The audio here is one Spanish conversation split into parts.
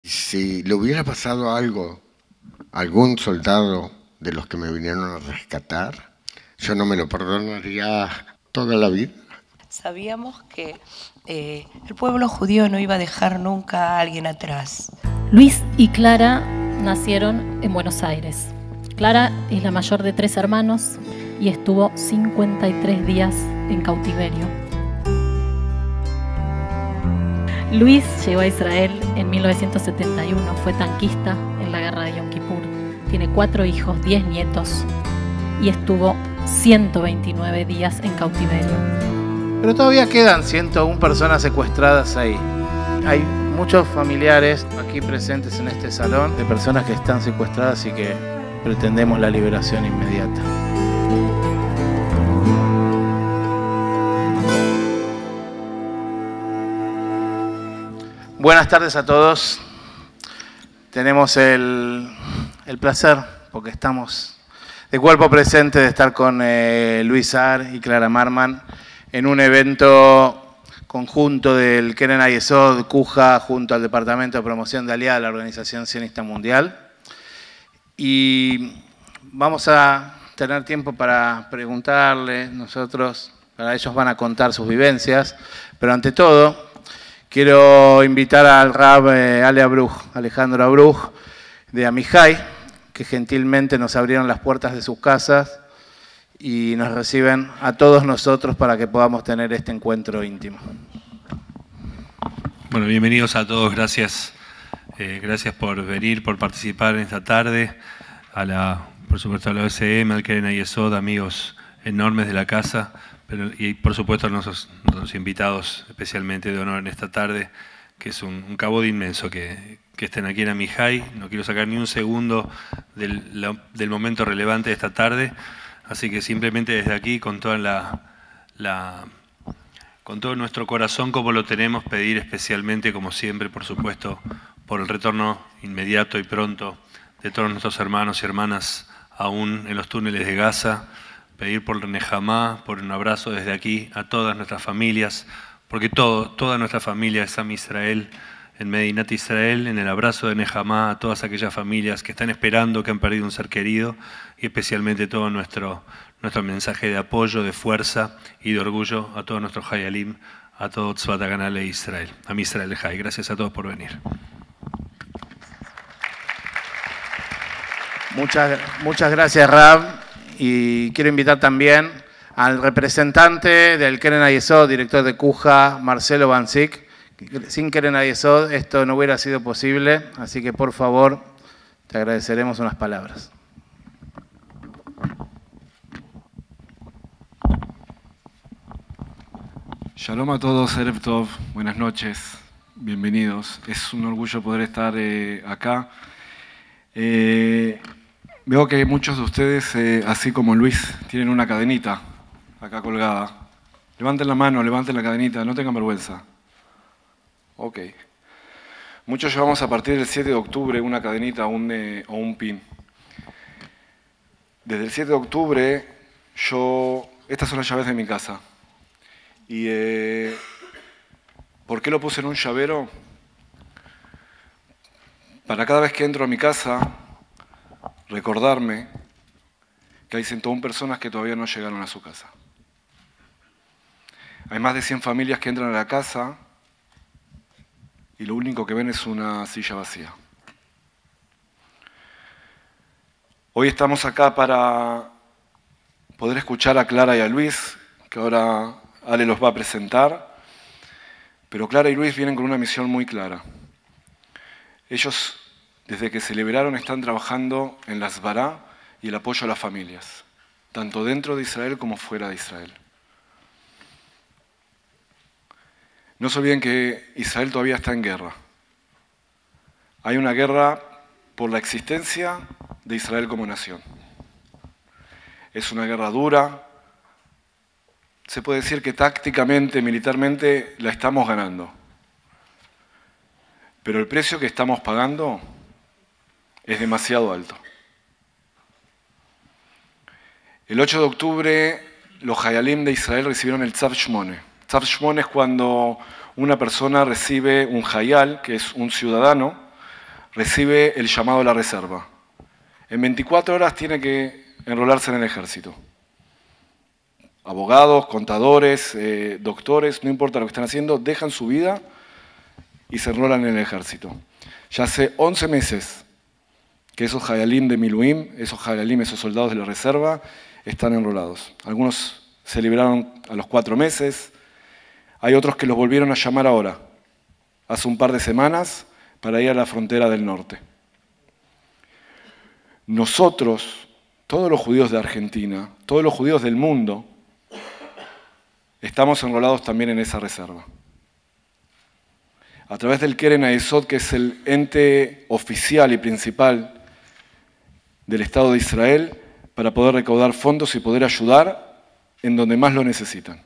si le hubiera pasado algo a algún soldado de los que me vinieron a rescatar, yo no me lo perdonaría toda la vida. Sabíamos que el pueblo judío no iba a dejar nunca a alguien atrás. Luis y Clara nacieron en Buenos Aires. Clara es la mayor de 3 hermanos y estuvo 53 días en cautiverio. Luis llegó a Israel en 1971, fue tanquista en la guerra de Yom Kippur. Tiene 4 hijos, 10 nietos y estuvo 129 días en cautiverio. Pero todavía quedan 101 personas secuestradas ahí. Hay muchos familiares aquí presentes en este salón de personas que están secuestradas y que pretendemos la liberación inmediata. Buenas tardes a todos. Tenemos el placer, porque estamos de cuerpo presente, de estar con Luis Ar y Clara Marman en un evento conjunto del Keren Hayesod, Cuja, junto al Departamento de Promoción de Aliá de la Organización Sionista Mundial. Y vamos a tener tiempo para preguntarles nosotros, para ellos van a contar sus vivencias, pero ante todo quiero invitar al Rab Alejandro Abruj de Amihai, que gentilmente nos abrieron las puertas de sus casas y nos reciben a todos nosotros para que podamos tener este encuentro íntimo. Bueno, bienvenidos a todos, gracias por venir, por participar en esta tarde, por supuesto a la OSM, al Keren Hayesod, amigos enormes de la casa, y por supuesto a los invitados especialmente de honor en esta tarde, que es un cabod inmenso que estén aquí en Amihai. No quiero sacar ni un segundo del momento relevante de esta tarde, así que simplemente desde aquí, con todo nuestro corazón como lo tenemos, pedir especialmente, como siempre, por supuesto, por el retorno inmediato y pronto de todos nuestros hermanos y hermanas aún en los túneles de Gaza, pedir por Nejamá, por un abrazo desde aquí a todas nuestras familias, porque toda nuestra familia es Am Israel, en Medinat Israel, en el abrazo de Nejamá a todas aquellas familias que están esperando, que han perdido un ser querido, y especialmente todo nuestro mensaje de apoyo, de fuerza y de orgullo a todos nuestros Hayalim, a todo Tzvat Haganah de Israel, Am Israel Hay. Gracias a todos por venir. Muchas gracias, Rab. Y quiero invitar también al representante del Keren Hayesod, director de Cuja, Marcelo Banzik. Sin Keren Hayesod esto no hubiera sido posible, así que por favor te agradeceremos unas palabras. Shalom a todos, Erev Tov, buenas noches, bienvenidos. Es un orgullo poder estar acá. Veo que muchos de ustedes, así como Luis, tienen una cadenita acá colgada. Levanten la mano, levanten la cadenita, no tengan vergüenza. Ok. Muchos llevamos a partir del 7 de octubre una cadenita o un pin. Desde el 7 de octubre, estas son las llaves de mi casa. Y ¿por qué lo puse en un llavero? Para cada vez que entro a mi casa, recordarme que hay 101 personas que todavía no llegaron a su casa. Hay más de 100 familias que entran a la casa y lo único que ven es una silla vacía. Hoy estamos acá para poder escuchar a Clara y a Luis, que ahora Ale los va a presentar, pero Clara y Luis vienen con una misión muy clara. Ellos, desde que se liberaron, están trabajando en la Asbará y el apoyo a las familias, tanto dentro de Israel como fuera de Israel. No se olviden que Israel todavía está en guerra. Hay una guerra por la existencia de Israel como nación. Es una guerra dura. Se puede decir que tácticamente, militarmente, la estamos ganando. Pero el precio que estamos pagando es demasiado alto. El 8 de octubre, los Hayalim de Israel recibieron el Tzav Shmone. Tzav Shmone es cuando una persona recibe un Hayal, que es un ciudadano, recibe el llamado a la reserva. En 24 horas tiene que enrolarse en el ejército. Abogados, contadores, doctores, no importa lo que están haciendo, dejan su vida y se enrolan en el ejército. Ya hace 11 meses que esos Hayalim de Miluim, esos Hayalim, esos soldados de la reserva, están enrolados. Algunos se liberaron a los 4 meses, hay otros que los volvieron a llamar ahora, hace un par de semanas, para ir a la frontera del norte. Nosotros, todos los judíos de Argentina, todos los judíos del mundo, estamos enrolados también en esa reserva. A través del Keren Hayesod, que es el ente oficial y principal del Estado de Israel, para poder recaudar fondos y poder ayudar en donde más lo necesitan.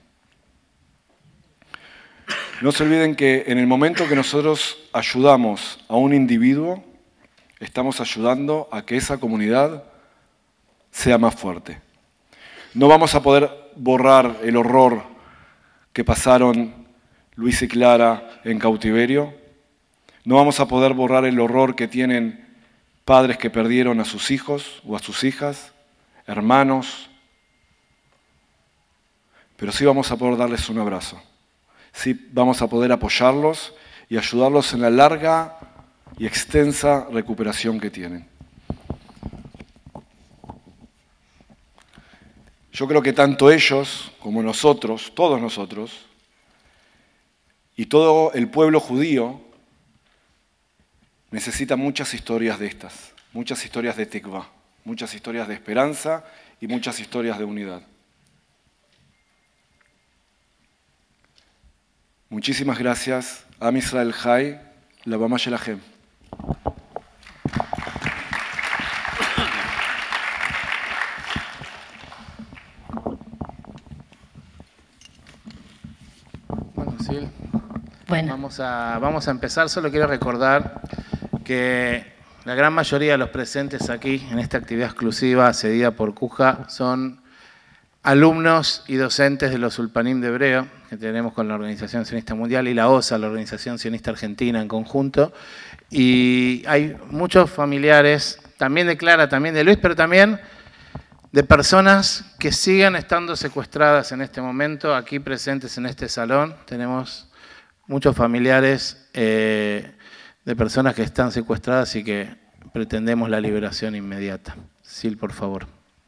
No se olviden que en el momento que nosotros ayudamos a un individuo, estamos ayudando a que esa comunidad sea más fuerte. No vamos a poder borrar el horror que pasaron Luis y Clara en cautiverio. No vamos a poder borrar el horror que tienen padres que perdieron a sus hijos o a sus hijas, hermanos. Pero sí vamos a poder darles un abrazo. Sí vamos a poder apoyarlos y ayudarlos en la larga y extensa recuperación que tienen. Yo creo que tanto ellos como nosotros, todos nosotros, y todo el pueblo judío necesita muchas historias de estas, muchas historias de Tikvah, muchas historias de esperanza y muchas historias de unidad. Muchísimas gracias. Am Israel Chai, la Bama Shelachem. Bueno, vamos a empezar. Solo quiero recordar que la gran mayoría de los presentes aquí en esta actividad exclusiva cedida por Cuja son alumnos y docentes de los Ulpanim de Hebreo que tenemos con la Organización Sionista Mundial y la OSA, la Organización Sionista Argentina en conjunto. Y hay muchos familiares, también de Clara, también de Luis, pero también de personas que siguen estando secuestradas en este momento, aquí presentes en este salón. Tenemos muchos familiares de personas que están secuestradas y que pretendemos la liberación inmediata. Sil, por favor.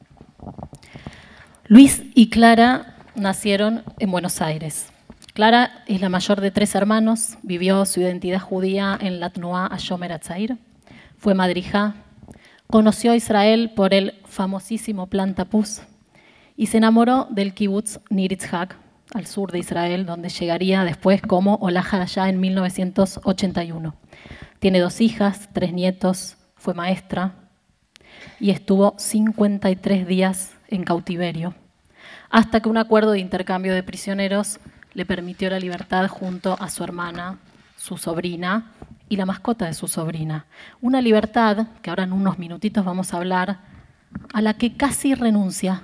Luis y Clara nacieron en Buenos Aires. Clara es la mayor de 3 hermanos, vivió su identidad judía en la Tnuá Hashomer Hatzair, fue madrija, conoció a Israel por el famosísimo Plan Tapuz y se enamoró del kibutz Nir Yitzhak, al sur de Israel, donde llegaría después como Olá Hadashá en 1981. Tiene 2 hijas, 3 nietos, fue maestra y estuvo 53 días en cautiverio, hasta que un acuerdo de intercambio de prisioneros le permitió la libertad junto a su hermana, su sobrina y la mascota de su sobrina. Una libertad, que ahora en unos minutitos vamos a hablar, a la que casi renuncia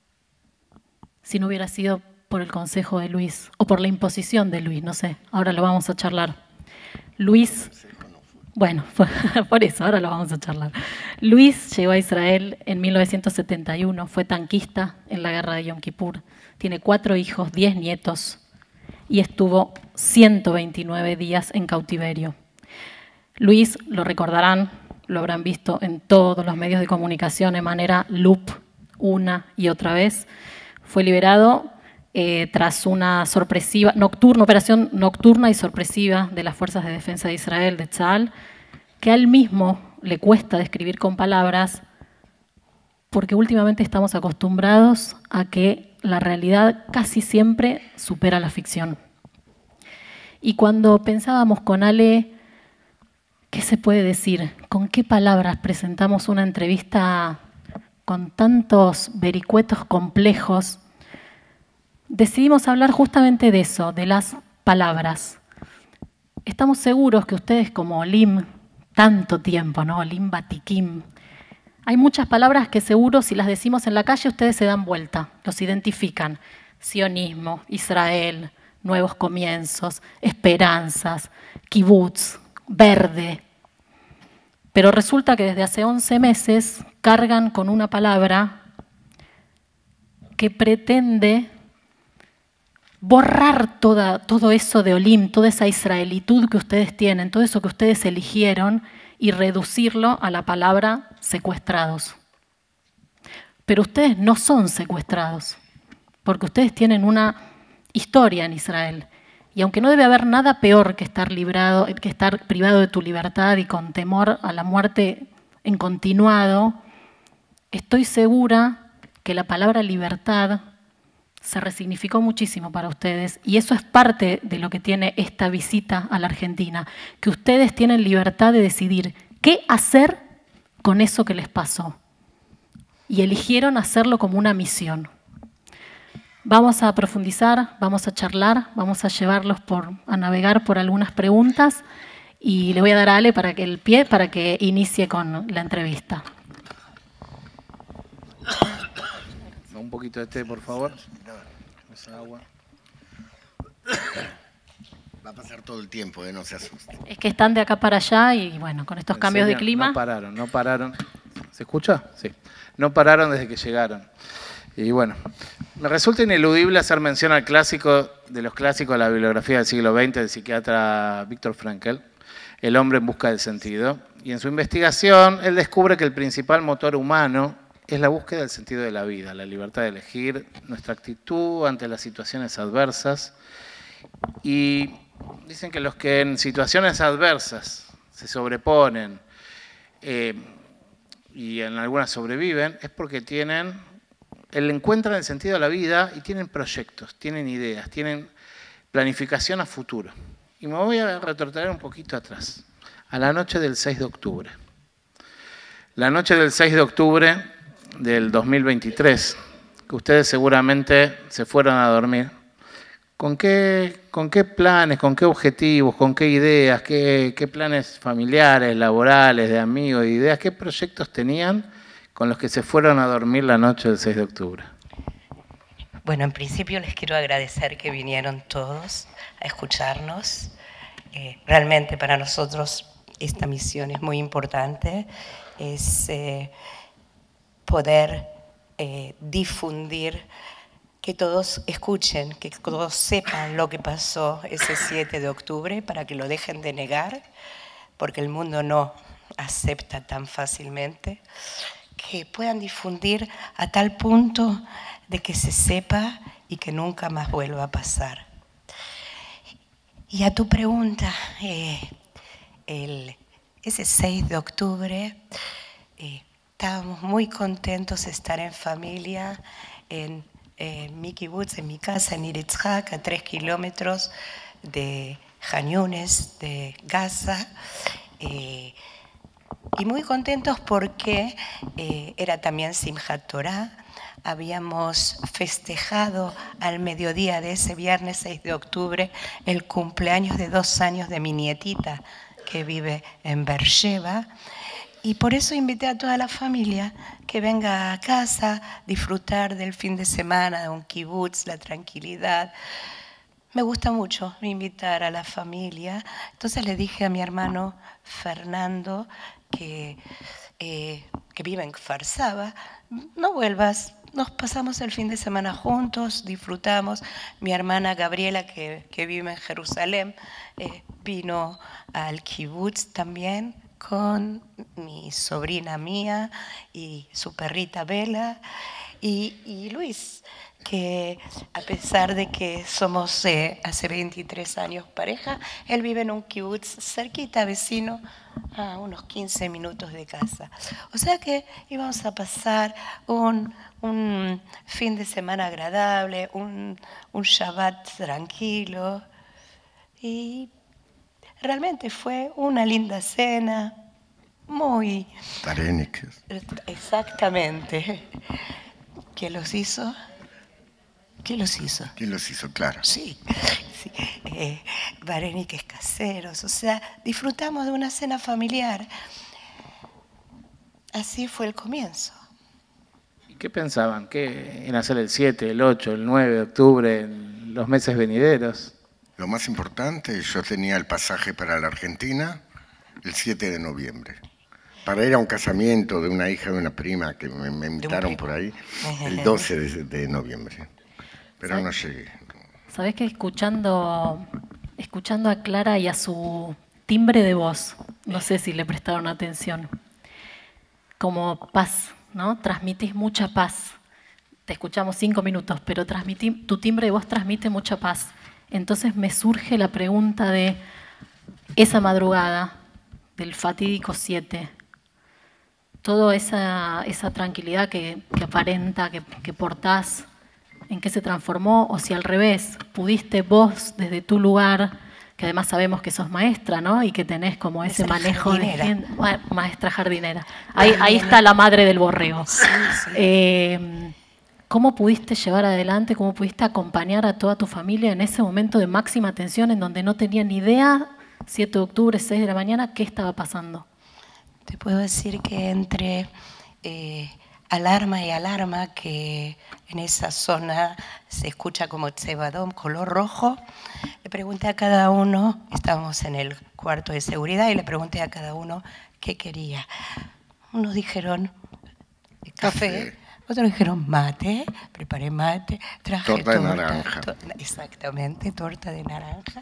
si no hubiera sido por el consejo de Luis, o por la imposición de Luis, no sé, ahora lo vamos a charlar. Luis, bueno, por eso, ahora lo vamos a charlar. Luis llegó a Israel en 1971, fue tanquista en la guerra de Yom Kippur, tiene 4 hijos, 10 nietos, y estuvo 129 días en cautiverio. Luis, lo recordarán, lo habrán visto en todos los medios de comunicación de manera loop, una y otra vez, fue liberado tras una operación nocturna y sorpresiva de las Fuerzas de Defensa de Israel, de Tzahal, que a él mismo le cuesta describir con palabras, porque últimamente estamos acostumbrados a que la realidad casi siempre supera la ficción. Y cuando pensábamos con Ale, ¿qué se puede decir? ¿Con qué palabras presentamos una entrevista con tantos vericuetos complejos? Decidimos hablar justamente de eso, de las palabras. Estamos seguros que ustedes como Olim, tanto tiempo, ¿no? Olim Batikim, hay muchas palabras que seguro si las decimos en la calle ustedes se dan vuelta, los identifican. Sionismo, Israel, nuevos comienzos, esperanzas, kibutz, verde. Pero resulta que desde hace 11 meses cargan con una palabra que pretende borrar todo eso de Olim, toda esa israelitud que ustedes tienen, todo eso que ustedes eligieron, y reducirlo a la palabra secuestrados. Pero ustedes no son secuestrados, porque ustedes tienen una historia en Israel. Y aunque no debe haber nada peor que estar privado de tu libertad y con temor a la muerte en continuado, estoy segura que la palabra libertad se resignificó muchísimo para ustedes, y eso es parte de lo que tiene esta visita a la Argentina, que ustedes tienen libertad de decidir qué hacer con eso que les pasó, y eligieron hacerlo como una misión. Vamos a profundizar, vamos a charlar, vamos a llevarlos a navegar por algunas preguntas, y le voy a dar a Ale para que inicie con la entrevista. Un poquito de té, por favor. Esa agua. Va a pasar todo el tiempo, no se asuste. Es que están de acá para allá y bueno, con estos cambios de clima. No pararon. ¿Se escucha? Sí. No pararon desde que llegaron. Y bueno, me resulta ineludible hacer mención al clásico de los clásicos de la bibliografía del siglo XX del psiquiatra Viktor Frankl, El hombre en busca del sentido. Y en su investigación, él descubre que el principal motor humano es la búsqueda del sentido de la vida, la libertad de elegir nuestra actitud ante las situaciones adversas. Y dicen que los que en situaciones adversas se sobreponen y en algunas sobreviven, es porque encuentran el sentido de la vida y tienen proyectos, tienen ideas, tienen planificación a futuro. Y me voy a retrotraer un poquito atrás, a la noche del 6 de octubre. La noche del 6 de octubre del 2023, que ustedes seguramente se fueron a dormir. ¿Con qué planes, con qué objetivos, con qué ideas, qué planes familiares, laborales, de amigos, de ideas, qué proyectos tenían con los que se fueron a dormir la noche del 6 de octubre? Bueno, en principio les quiero agradecer que vinieron todos a escucharnos. Realmente para nosotros esta misión es muy importante, es poder difundir, que todos escuchen, que todos sepan lo que pasó ese 7 de octubre para que lo dejen de negar, porque el mundo no acepta tan fácilmente, que puedan difundir a tal punto de que se sepa y que nunca más vuelva a pasar. Y a tu pregunta, ese 6 de octubre estábamos muy contentos de estar en familia en mi kibutz, en mi casa, en Ir Itzhak, a 3 kilómetros de Han Yunes, de Gaza. Y muy contentos porque era también Simchat Torah. Habíamos festejado al mediodía de ese viernes 6 de octubre el cumpleaños de 2 años de mi nietita que vive en Beersheba. Y por eso invité a toda la familia que venga a casa, disfrutar del fin de semana, de un kibutz, la tranquilidad. Me gusta mucho invitar a la familia. Entonces le dije a mi hermano Fernando, que vive en Kfar Saba, no vuelvas, nos pasamos el fin de semana juntos, disfrutamos. Mi hermana Gabriela, que vive en Jerusalén, vino al kibutz también, con mi sobrina Mía y su perrita Bella, y Luis, que a pesar de que somos hace 23 años pareja, él vive en un kibutz cerquita, vecino, a unos 15 minutos de casa. O sea que íbamos a pasar un fin de semana agradable, un Shabbat tranquilo, y realmente fue una linda cena, muy... Tarenikes. Exactamente. ¿Quién los hizo? ¿Quién los hizo? ¿Quién los hizo? Claro. Sí. Vareniques caseros, o sea, disfrutamos de una cena familiar. Así fue el comienzo. ¿Y qué pensaban? ¿En hacer el 7, el 8, el 9 de octubre, en los meses venideros? Lo más importante, yo tenía el pasaje para la Argentina el 7 de noviembre. para ir a un casamiento de una hija de una prima que me invitaron por ahí el 12 de noviembre. Pero no llegué. ¿Sabés que escuchando a Clara y a su timbre de voz, no sé si le prestaron atención, como paz, ¿no? Transmitís mucha paz. Te escuchamos 5 minutos, pero tu timbre de voz transmite mucha paz. Entonces me surge la pregunta de esa madrugada del fatídico 7, toda esa tranquilidad que aparenta, que portás, ¿en qué se transformó? O si al revés, pudiste vos desde tu lugar, que además sabemos que sos maestra, ¿no? Y que tenés como ese manejo de maestra jardinera. Ahí está la madre del borrego. Sí. ¿Cómo pudiste llevar adelante, cómo pudiste acompañar a toda tu familia en ese momento de máxima tensión en donde no tenían ni idea, 7 de octubre, 6 de la mañana, qué estaba pasando? Te puedo decir que entre alarma y alarma, que en esa zona se escucha como cebadón, color rojo, le pregunté a cada uno, estábamos en el cuarto de seguridad, y le pregunté a cada uno qué quería. Unos dijeron café. Otros dijeron mate, preparé mate, traje torta de naranja. Exactamente, torta de naranja.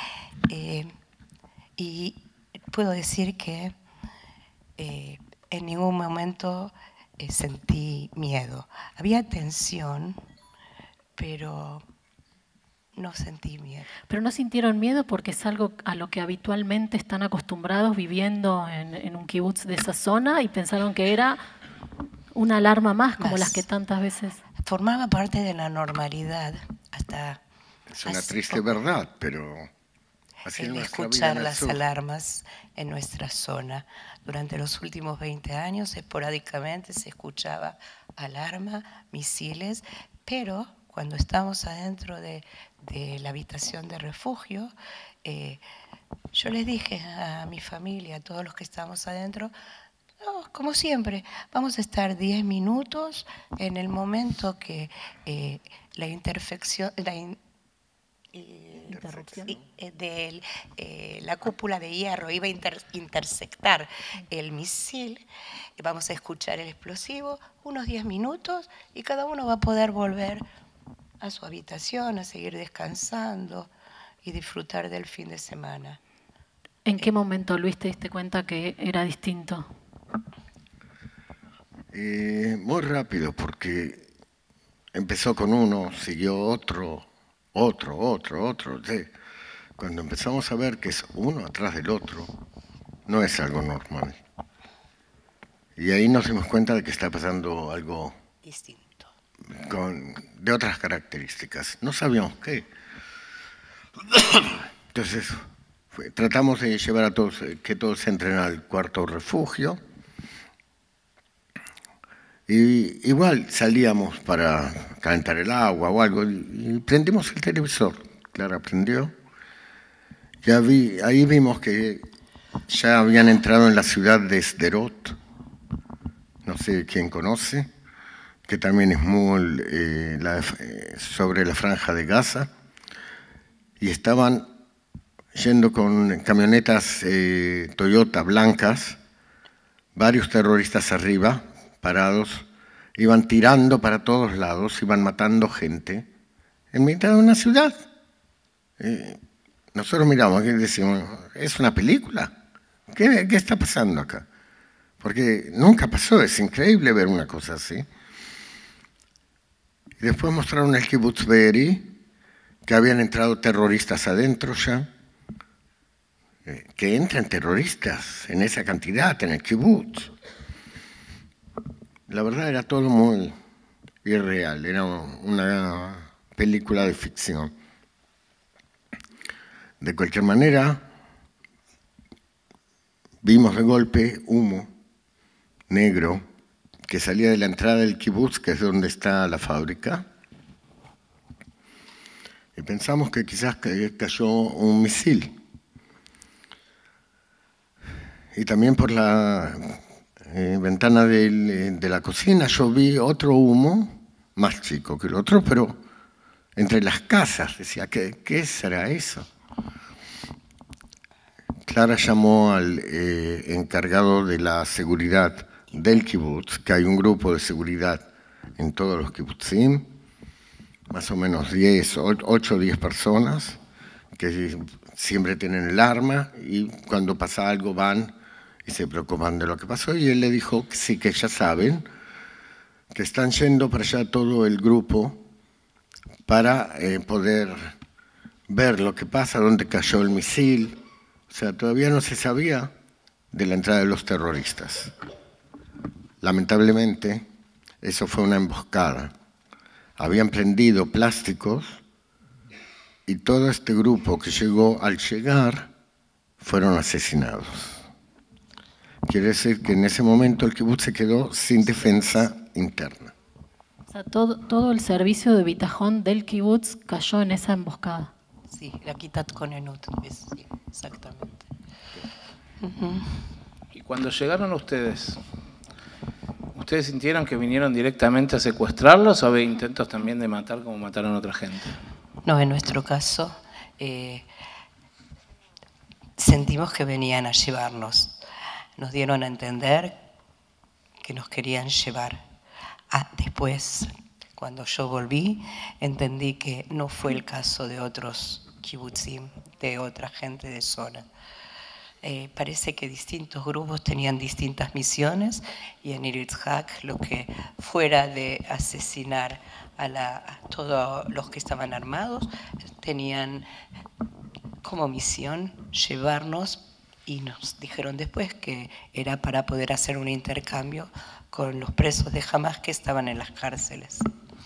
Y puedo decir que en ningún momento sentí miedo. Había tensión, pero no sentí miedo. ¿Pero no sintieron miedo porque es algo a lo que habitualmente están acostumbrados viviendo en un kibutz de esa zona y pensaron que era una alarma más, como las que tantas veces? Formaba parte de la normalidad hasta... Es una triste verdad, pero... así es escuchar las alarmas en nuestra zona. Durante los últimos 20 años, esporádicamente se escuchaba alarma, misiles, pero cuando estamos adentro de la habitación de refugio, yo les dije a mi familia, a todos los que estamos adentro, no, como siempre, vamos a estar 10 minutos en el momento que la interrupción de la cúpula de hierro iba a intersectar el misil, vamos a escuchar el explosivo, unos 10 minutos, y cada uno va a poder volver a su habitación, a seguir descansando y disfrutar del fin de semana. ¿En qué momento, Luis, te diste cuenta que era distinto? Muy rápido, porque empezó con uno, siguió otro. Cuando empezamos a ver que es uno atrás del otro, no es algo normal. Y ahí nos dimos cuenta de que está pasando algo distinto, de otras características. No sabíamos qué. Entonces, tratamos de llevar a todos, que todos entren al cuarto refugio. Y igual salíamos para calentar el agua o algo y prendimos el televisor. Clara prendió. Ahí vimos que ya habían entrado en la ciudad de Sderot, no sé quién conoce, que también es muy sobre la franja de Gaza, y estaban yendo con camionetas Toyota blancas, varios terroristas arriba, parados, iban tirando para todos lados, iban matando gente en mitad de una ciudad. Nosotros miramos y decimos, ¿es una película? ¿Qué está pasando acá? Porque nunca pasó, es increíble ver una cosa así. Y después mostraron el Kibbutz Be'eri, que habían entrado terroristas adentro ya. Que entran terroristas en esa cantidad en el Kibbutz. La verdad era todo muy irreal, era una película de ficción. De cualquier manera, vimos de golpe humo negro que salía de la entrada del kibutz, que es donde está la fábrica, y pensamos que quizás cayó un misil. Y también por la ventana de la cocina yo vi otro humo, más chico que el otro, pero entre las casas. Decía, ¿qué será eso? Clara llamó al encargado de la seguridad del kibutz, que hay un grupo de seguridad en todos los kibutzim, más o menos 8 o 10 personas, que siempre tienen el arma y cuando pasa algo van y se preocupan de lo que pasó. Y él le dijo que sí, que ya saben, que están yendo para allá todo el grupo para poder ver lo que pasa, dónde cayó el misil. O sea, todavía no se sabía de la entrada de los terroristas. Lamentablemente, eso fue una emboscada. Habían prendido plásticos y todo este grupo que llegó, al llegar, fueron asesinados. Quiere decir que en ese momento el kibutz se quedó sin defensa interna. O sea, todo el servicio de bitajón del kibutz cayó en esa emboscada. Sí, la Kitat Konenut, sí, exactamente. Y cuando llegaron ustedes, ¿ustedes sintieron que vinieron directamente a secuestrarlos o había intentos también de matar como mataron a otra gente? No, en nuestro caso sentimos que venían a llevarnos. Nos dieron a entender que nos querían llevar. Después, cuando yo volví, entendí que no fue el caso de otros kibutzim, de otra gente de zona. Parece que distintos grupos tenían distintas misiones y en Nir Yitzhak lo que fuera de asesinar a todos los que estaban armados tenían como misión llevarnos, y nos dijeron después que era para poder hacer un intercambio con los presos de Hamas que estaban en las cárceles.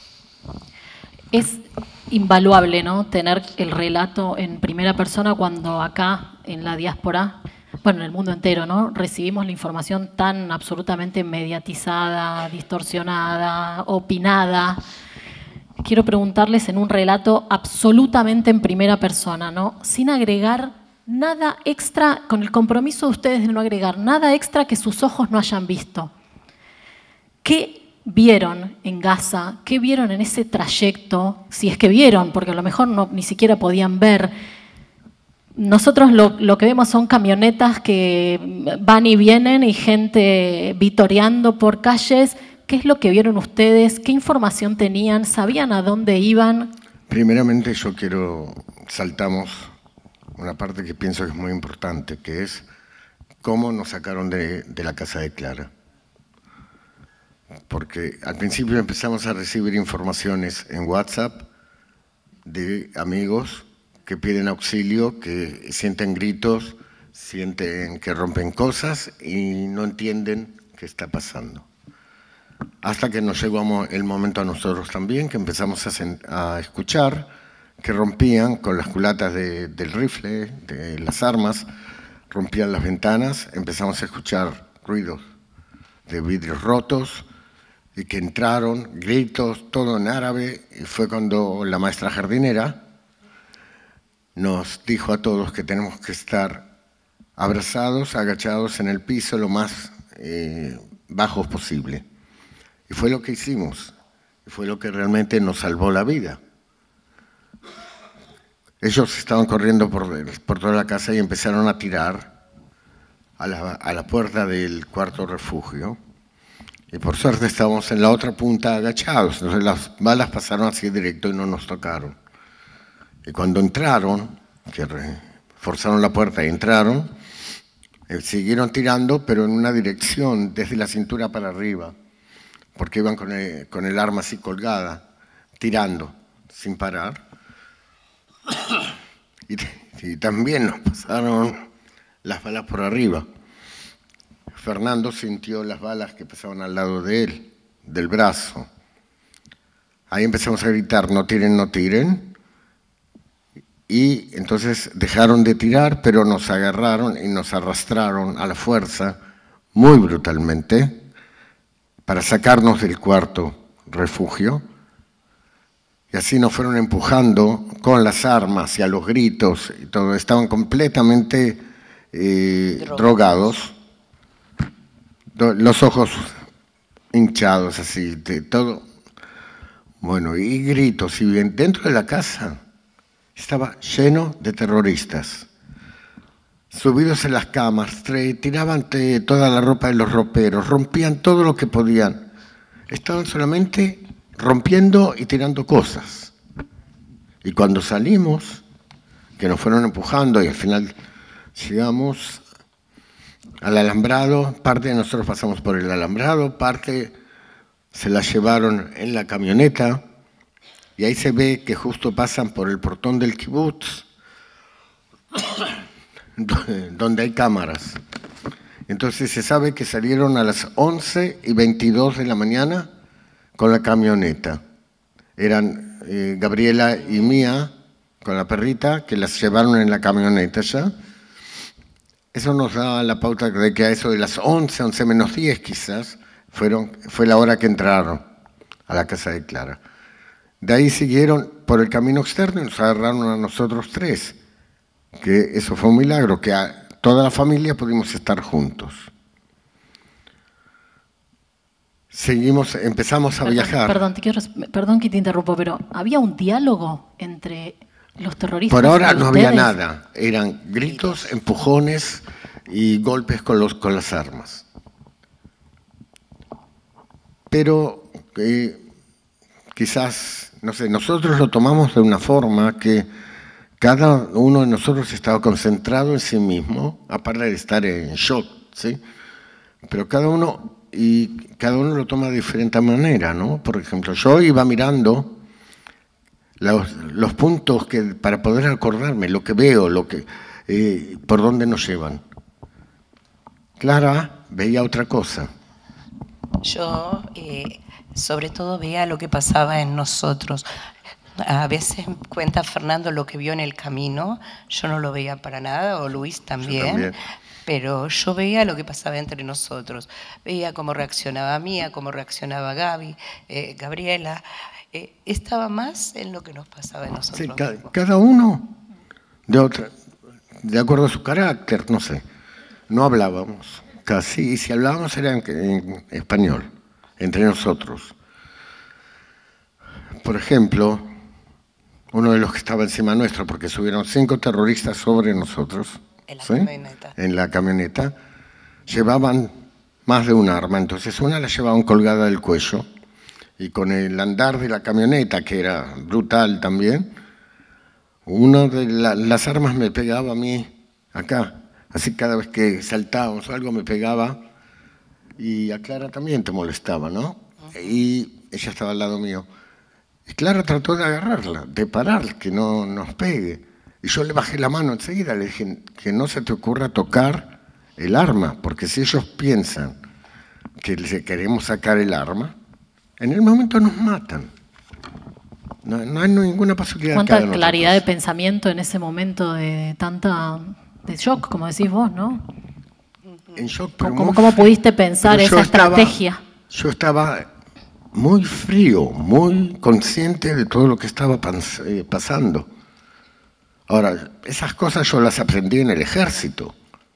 Es invaluable, ¿no?, tener el relato en primera persona cuando acá en la diáspora, bueno, en el mundo entero, ¿no?, recibimos la información tan absolutamente mediatizada, distorsionada, opinada. Quiero preguntarles en un relato absolutamente en primera persona, ¿no?, sin agregar nada extra, con el compromiso de ustedes de no agregar nada extra que sus ojos no hayan visto. ¿Qué vieron en Gaza? ¿Qué vieron en ese trayecto? Si es que vieron, porque a lo mejor ni siquiera podían ver. Nosotros lo que vemos son camionetas que van y vienen y gente vitoreando por calles. ¿Qué es lo que vieron ustedes? ¿Qué información tenían? ¿Sabían a dónde iban? Primeramente saltamos una parte que pienso que es muy importante, que es cómo nos sacaron de la casa de Clara. Porque al principio empezamos a recibir informaciones en WhatsApp de amigos que piden auxilio, que sienten gritos, sienten que rompen cosas y no entienden qué está pasando. Hasta que nos llegó el momento a nosotros también, que empezamos a escuchar que rompían con las culatas del rifle, de las armas, rompían las ventanas, empezamos a escuchar ruidos de vidrios rotos, y que entraron, gritos, todo en árabe, y fue cuando la maestra jardinera nos dijo a todos que tenemos que estar abrazados, agachados en el piso lo más bajos posible. Y fue lo que hicimos, y fue lo que realmente nos salvó la vida. Ellos estaban corriendo por toda la casa y empezaron a tirar a la puerta del cuarto refugio. Y por suerte estábamos en la otra punta agachados, entonces las balas pasaron así directo y no nos tocaron. Y cuando entraron, que forzaron la puerta y entraron, siguieron tirando, pero en una dirección, desde la cintura para arriba, porque iban con el arma así colgada, tirando, sin parar. Y también nos pasaron las balas por arriba. Fernando sintió las balas que pasaban al lado de él, del brazo. Ahí empezamos a gritar, no tiren, no tiren. Y entonces dejaron de tirar, pero nos agarraron y nos arrastraron a la fuerza, muy brutalmente, para sacarnos del cuarto refugio. Y así nos fueron empujando con las armas y a los gritos y todo. Estaban completamente drogados. Los ojos hinchados así, de todo. Bueno, y gritos. Y dentro de la casa estaba lleno de terroristas. subidos en las camas, tiraban toda la ropa de los roperos, rompían todo lo que podían. Estaban solamente rompiendo y tirando cosas. Y cuando salimos, que nos fueron empujando y al final llegamos al alambrado, parte de nosotros pasamos por el alambrado, parte se la llevaron en la camioneta y ahí se ve que justo pasan por el portón del kibutz, donde hay cámaras. Entonces se sabe que salieron a las 11:22 de la mañana con la camioneta. Eran Gabriela y Mía con la perrita, que las llevaron en la camioneta ya. Eso nos da la pauta de que a eso de las 11 menos 10 quizás, fue la hora que entraron a la casa de Clara. De ahí siguieron por el camino externo y nos agarraron a nosotros tres, que eso fue un milagro, que a toda la familia pudimos estar juntos. Empezamos a viajar. Perdón que te interrumpo, pero ¿había un diálogo entre los terroristas? Por ahora no había nada, eran gritos, empujones y golpes con las armas. Pero quizás, no sé, nosotros lo tomamos de una forma que cada uno de nosotros estaba concentrado en sí mismo, aparte de estar en shock, ¿sí? Pero cada uno lo toma de diferente manera, ¿no? Por ejemplo, yo iba mirando los puntos para poder acordarme, lo que veo, por dónde nos llevan. Clara veía otra cosa. Yo, sobre todo, veía lo que pasaba en nosotros. A veces cuenta Fernando lo que vio en el camino, yo no lo veía para nada, o Luis también. Pero yo veía lo que pasaba entre nosotros. Veía cómo reaccionaba Mía, cómo reaccionaba Gaby, Gabriela. Estaba más en lo que nos pasaba en nosotros. Sí, cada uno de acuerdo a su carácter, no sé. No hablábamos casi, y si hablábamos era en español, entre nosotros. Por ejemplo, uno de los que estaba encima nuestro, porque subieron 5 terroristas sobre nosotros, en la camioneta, llevaban más de un arma, entonces una la llevaban colgada del cuello, y con el andar de la camioneta, que era brutal también, una de las armas me pegaba a mí acá. Así cada vez que saltábamos o algo me pegaba, y a Clara también te molestaba, ¿no? Y ella estaba al lado mío. Y Clara trató de agarrarla, de parar, que no nos pegue. Y yo le bajé la mano enseguida, le dije que no se te ocurra tocar el arma, porque si ellos piensan que les queremos sacar el arma, en el momento nos matan. No hay ninguna posibilidad. ¿Cuánta claridad de pensamiento en ese momento de shock, como decís vos, ¿no? En shock, ¿Cómo pudiste pensar esa estrategia? Yo estaba muy frío, muy consciente de todo lo que estaba pasando. Ahora, esas cosas yo las aprendí en el ejército.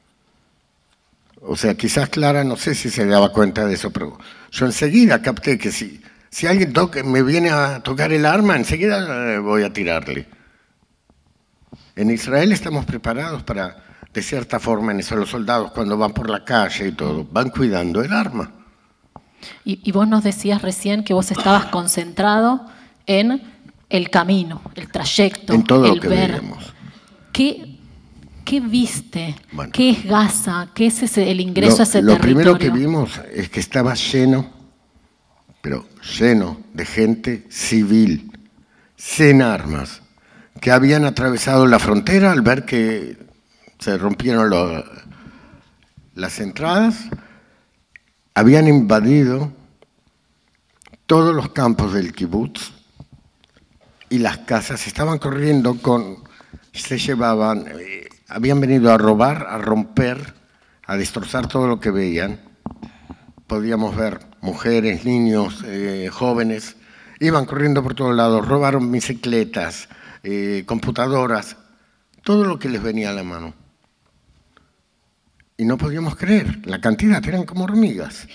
O sea, quizás Clara, no sé si se daba cuenta de eso, pero yo enseguida capté que si alguien me viene a tocar el arma, enseguida voy a tirarle. En Israel estamos preparados para, de cierta forma, en eso los soldados cuando van por la calle y todo, van cuidando el arma. Y vos nos decías recién que vos estabas concentrado en el camino, el trayecto, en todo el lo que ver. veíamos. ¿Qué viste? Bueno, ¿Qué es Gaza? ¿Qué es el ingreso a ese territorio? Lo primero que vimos es que estaba lleno, pero lleno de gente civil, sin armas, que habían atravesado la frontera al ver que se rompieron las entradas, habían invadido todos los campos del kibutz y las casas, estaban corriendo se llevaban, habían venido a robar, a romper, a destrozar todo lo que veían. Podíamos ver mujeres, niños, jóvenes, iban corriendo por todos lados, robaron bicicletas, computadoras, todo lo que les venía a la mano. Y no podíamos creer, la cantidad, eran como hormigas.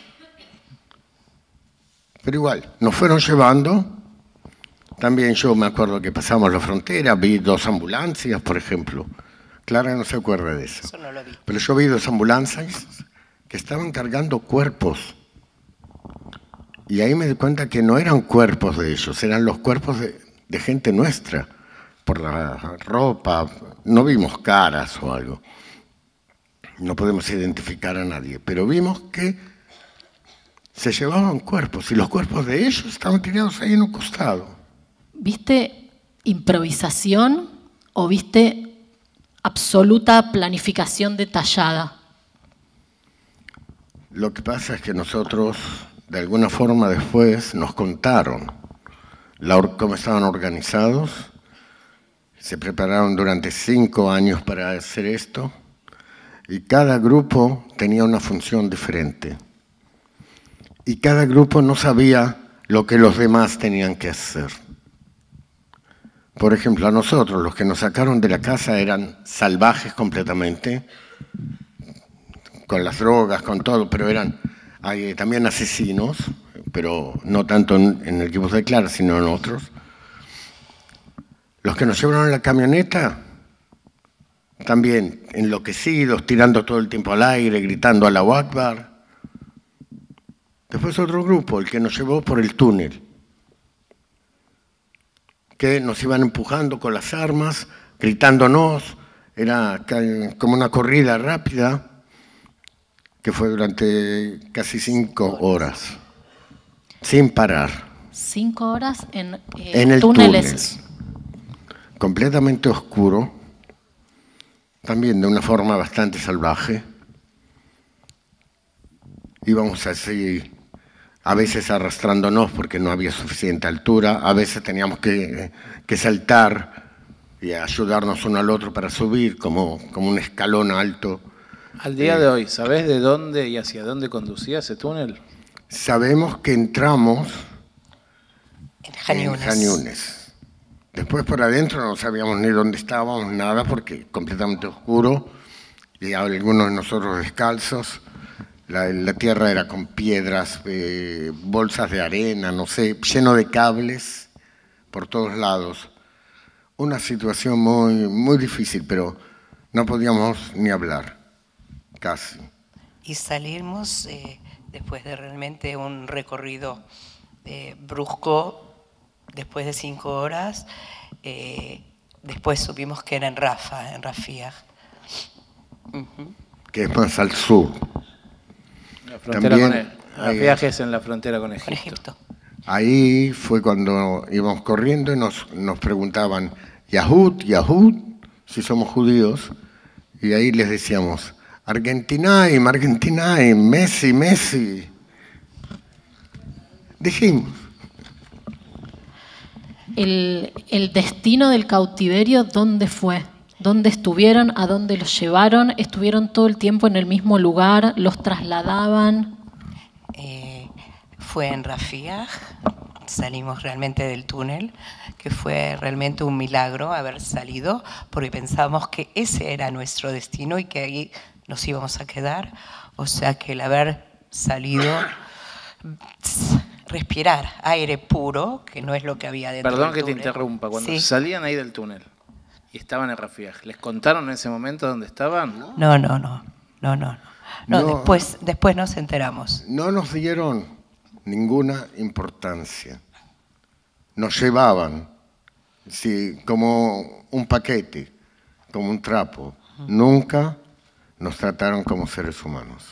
Pero igual, nos fueron llevando. También yo me acuerdo que pasamos la frontera, vi 2 ambulancias, por ejemplo, Clara no se acuerda de eso. Eso no lo vi. Pero yo vi dos ambulancias que estaban cargando cuerpos. Y ahí me di cuenta que no eran cuerpos de ellos, eran los cuerpos de gente nuestra. Por la ropa, no vimos caras o algo. No podemos identificar a nadie, pero vimos que se llevaban cuerpos y los cuerpos de ellos estaban tirados ahí en un costado. ¿Viste improvisación o viste absoluta planificación detallada? Lo que pasa es que nosotros, de alguna forma después, nos contaron cómo estaban organizados. Se prepararon durante 5 años para hacer esto y cada grupo tenía una función diferente. Y cada grupo no sabía lo que los demás tenían que hacer. Por ejemplo, a nosotros, los que nos sacaron de la casa eran salvajes completamente, con las drogas, con todo, pero eran también asesinos, pero no tanto en el kibbutz de Clara, sino en otros. Los que nos llevaron en la camioneta, también enloquecidos, tirando todo el tiempo al aire, gritando Allahu Akbar. Después otro grupo, el que nos llevó por el túnel, que nos iban empujando con las armas, gritándonos, era como una corrida rápida, que fue durante casi 5 horas, sin parar. 5 horas en el túneles. Túnel, completamente oscuro, también de una forma bastante salvaje. Íbamos así, a veces arrastrándonos porque no había suficiente altura, a veces teníamos que saltar y ayudarnos uno al otro para subir, como un escalón alto. Al día de hoy, ¿sabés de dónde y hacia dónde conducía ese túnel? Sabemos que entramos En Janiunes. en Janiunes. Después por adentro no sabíamos ni dónde estábamos, nada, porque completamente oscuro, y algunos de nosotros descalzos. La tierra era con piedras, bolsas de arena, no sé, lleno de cables por todos lados. Una situación muy, muy difícil, pero no podíamos ni hablar, casi. Y salimos después de realmente un recorrido brusco, después de 5 horas, después supimos que era en Rafiah. Que es más al sur. La frontera También, Rafiah es en la frontera con Egipto. Con Egipto. Ahí fue cuando íbamos corriendo y nos preguntaban, Yahud, Yahud, si somos judíos, y ahí les decíamos, Argentinaim, Argentinaim, Messi, Messi. Dijimos. El destino del cautiverio, ¿dónde fue? ¿Dónde estuvieron? ¿A dónde los llevaron? ¿Estuvieron todo el tiempo en el mismo lugar? ¿Los trasladaban? Fue en Rafiah, salimos realmente del túnel, que fue realmente un milagro haber salido, porque pensábamos que ese era nuestro destino y que ahí nos íbamos a quedar. O sea que el haber salido, respirar aire puro, que no es lo que había dentro Perdón del que te túnel. interrumpa, cuando Sí. salían ahí del túnel y estaban en Rafiah, ¿les contaron en ese momento dónde estaban? No, después nos enteramos. No nos dieron ninguna importancia. Nos llevaban como un paquete, como un trapo. Nunca nos trataron como seres humanos.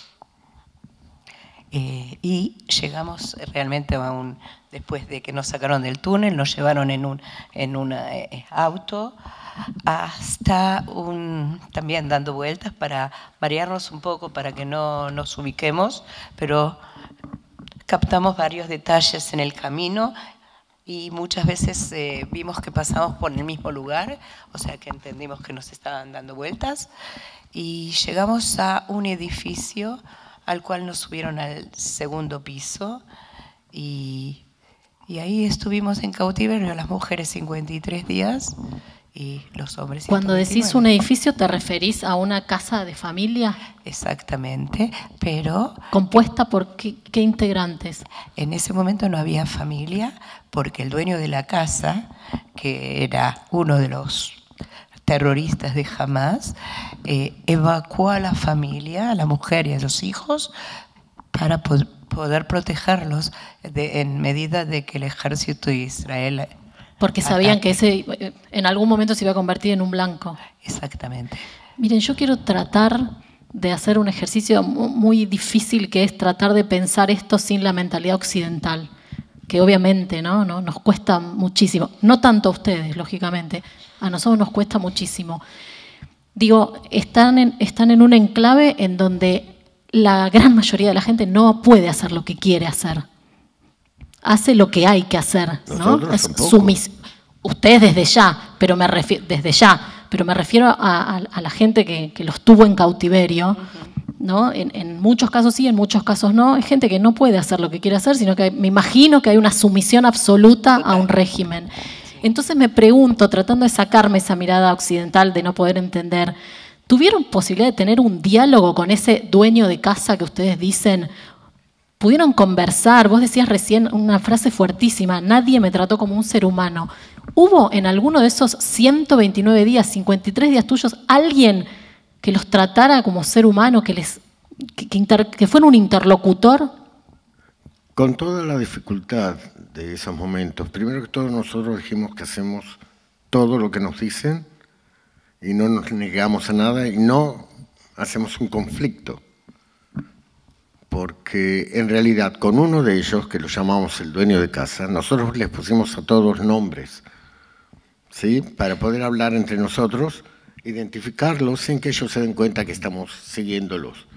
Y llegamos realmente después de que nos sacaron del túnel, nos llevaron en un auto hasta también dando vueltas para marearnos un poco, para que no nos ubiquemos, pero captamos varios detalles en el camino y muchas veces vimos que pasamos por el mismo lugar, o sea que entendimos que nos estaban dando vueltas, y llegamos a un edificio al cual nos subieron al 2º piso y ahí estuvimos en cautiverio, las mujeres 53 días y los hombres 129. Cuando decís un edificio, ¿te referís a una casa de familia? Exactamente, pero ¿Compuesta por qué integrantes? en ese momento no había familia porque el dueño de la casa, que era uno de los terroristas de Hamas, evacuó a la familia, a la mujer y a los hijos para poder protegerlos en medida de que el ejército de Israel... Porque sabían que ese en algún momento se iba a convertir en un blanco. Exactamente. Miren, yo quiero tratar de hacer un ejercicio muy difícil, que es tratar de pensar esto sin la mentalidad occidental, que obviamente ¿no? Nos cuesta muchísimo. No tanto a ustedes, lógicamente. A nosotros nos cuesta muchísimo. Digo, están en un enclave en donde la gran mayoría de la gente no puede hacer lo que quiere hacer. Hace lo que hay que hacer, ¿no? Es ustedes desde ya, pero me refiero a la gente que los tuvo en cautiverio, ¿no? En muchos casos sí, en muchos casos no. Es gente que no puede hacer lo que quiere hacer, sino que me imagino que hay una sumisión absoluta a un régimen. Entonces me pregunto, tratando de sacarme esa mirada occidental de no poder entender, ¿tuvieron posibilidad de tener un diálogo con ese dueño de casa que ustedes dicen? ¿Pudieron conversar? Vos decías recién una frase fuertísima, nadie me trató como un ser humano. ¿Hubo en alguno de esos 129 días, 53 días tuyos, alguien que los tratara como ser humano, que fuera un interlocutor? Con toda la dificultad de esos momentos, primero que todo nosotros dijimos que hacemos todo lo que nos dicen y no nos negamos a nada y no hacemos un conflicto. Porque en realidad con uno de ellos, que lo llamamos el dueño de casa, nosotros les pusimos a todos nombres, ¿sí? Para poder hablar entre nosotros, identificarlos sin que ellos se den cuenta que estamos siguiéndolos.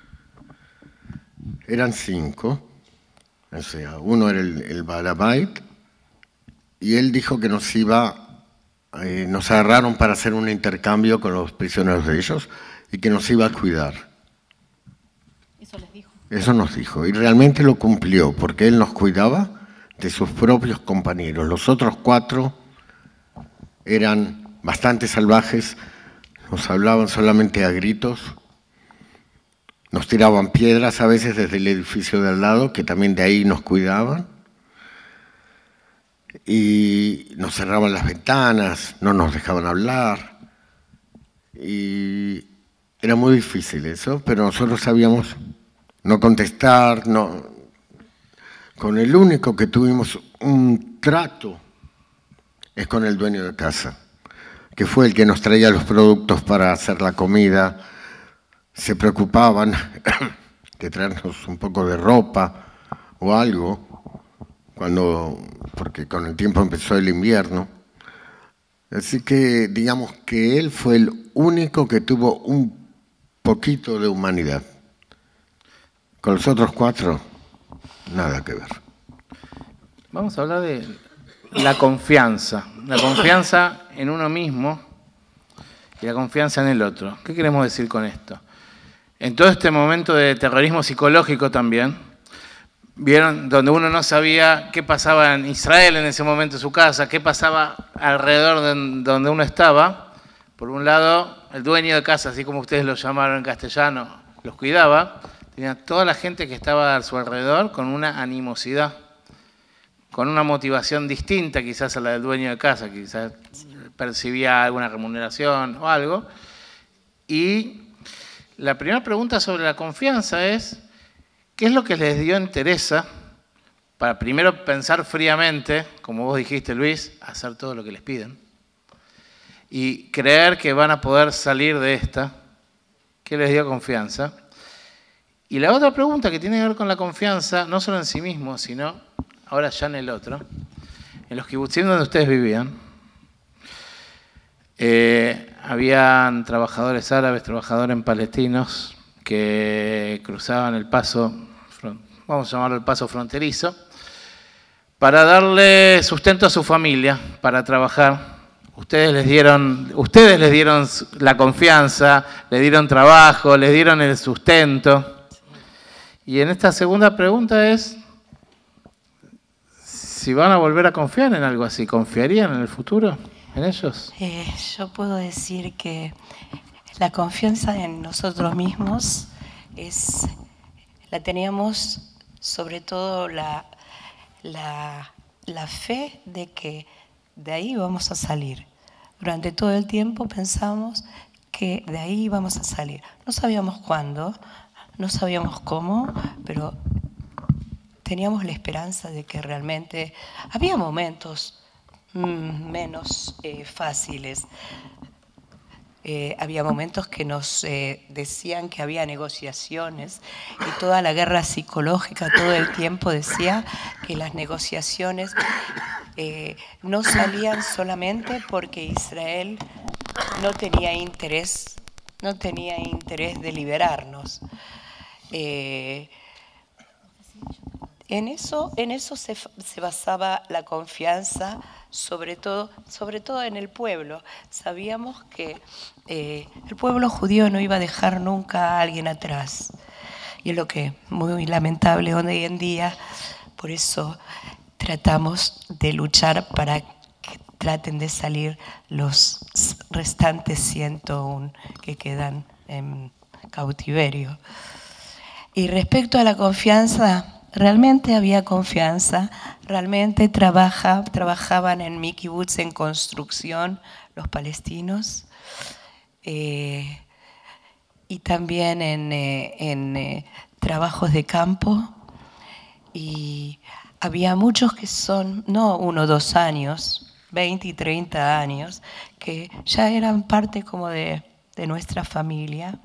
Eran 5, o sea, uno era el Balabait, y él dijo que nos agarraron para hacer un intercambio con los prisioneros de ellos y que nos iba a cuidar. Eso les dijo. Eso nos dijo, y realmente lo cumplió, porque él nos cuidaba de sus propios compañeros. Los otros 4 eran bastante salvajes, nos hablaban solamente a gritos, nos tiraban piedras a veces desde el edificio de al lado, que también de ahí nos cuidaban, y nos cerraban las ventanas, no nos dejaban hablar, y era muy difícil eso, pero nosotros sabíamos no contestar, no. Con el único que tuvimos un trato es con el dueño de casa, que fue el que nos traía los productos para hacer la comida. Se preocupaban de traernos un poco de ropa o algo, porque con el tiempo empezó el invierno. Así que digamos que él fue el único que tuvo un poquito de humanidad. Con los otros 4, nada que ver. Vamos a hablar de la confianza en uno mismo y la confianza en el otro. ¿Qué queremos decir con esto? En todo este momento de terrorismo psicológico también, vieron donde uno no sabía qué pasaba en Israel en ese momento en su casa, qué pasaba alrededor de donde uno estaba. Por un lado, el dueño de casa, así como ustedes lo llamaron en castellano, los cuidaba. Tenía toda la gente que estaba a su alrededor con una animosidad, con una motivación distinta quizás a la del dueño de casa, quizás percibía alguna remuneración o algo. Y la primera pregunta sobre la confianza es, ¿qué es lo que les dio entereza para primero pensar fríamente, como vos dijiste, Luis, hacer todo lo que les piden? Y creer que van a poder salir de esta. ¿Qué les dio confianza? Y la otra pregunta que tiene que ver con la confianza, no solo en sí mismo, sino ahora ya en el otro, en los kibutzim donde ustedes vivían, habían trabajadores árabes, trabajadores palestinos, que cruzaban el paso, vamos a llamarlo el paso fronterizo, para darle sustento a su familia, para trabajar. Ustedes les dieron la confianza, les dieron trabajo, les dieron el sustento. Y en esta segunda pregunta es si van a volver a confiar en algo así. ¿Confiarían en el futuro en ellos? Yo puedo decir que la confianza en nosotros mismos la teníamos sobre todo la fe de que de ahí vamos a salir. durante todo el tiempo pensamos que de ahí íbamos a salir. No sabíamos cuándo, no sabíamos cómo, pero teníamos la esperanza de que realmente había momentos menos fáciles. Había momentos que nos decían que había negociaciones y toda la guerra psicológica todo el tiempo decía que las negociaciones no salían solamente porque Israel no tenía interés de liberarnos. En eso se basaba la confianza, sobre todo en el pueblo. Sabíamos que el pueblo judío no iba a dejar nunca a alguien atrás. Y es lo que es muy lamentable hoy en día. Por eso tratamos de luchar para que traten de salir los restantes 101 que quedan en cautiverio. Y respecto a la confianza, realmente había confianza, realmente trabajaban en mi kibutz en construcción los palestinos y también en trabajos de campo. Y había muchos que son, no 1 o 2 años, 20 y 30 años, que ya eran parte como de nuestra familia.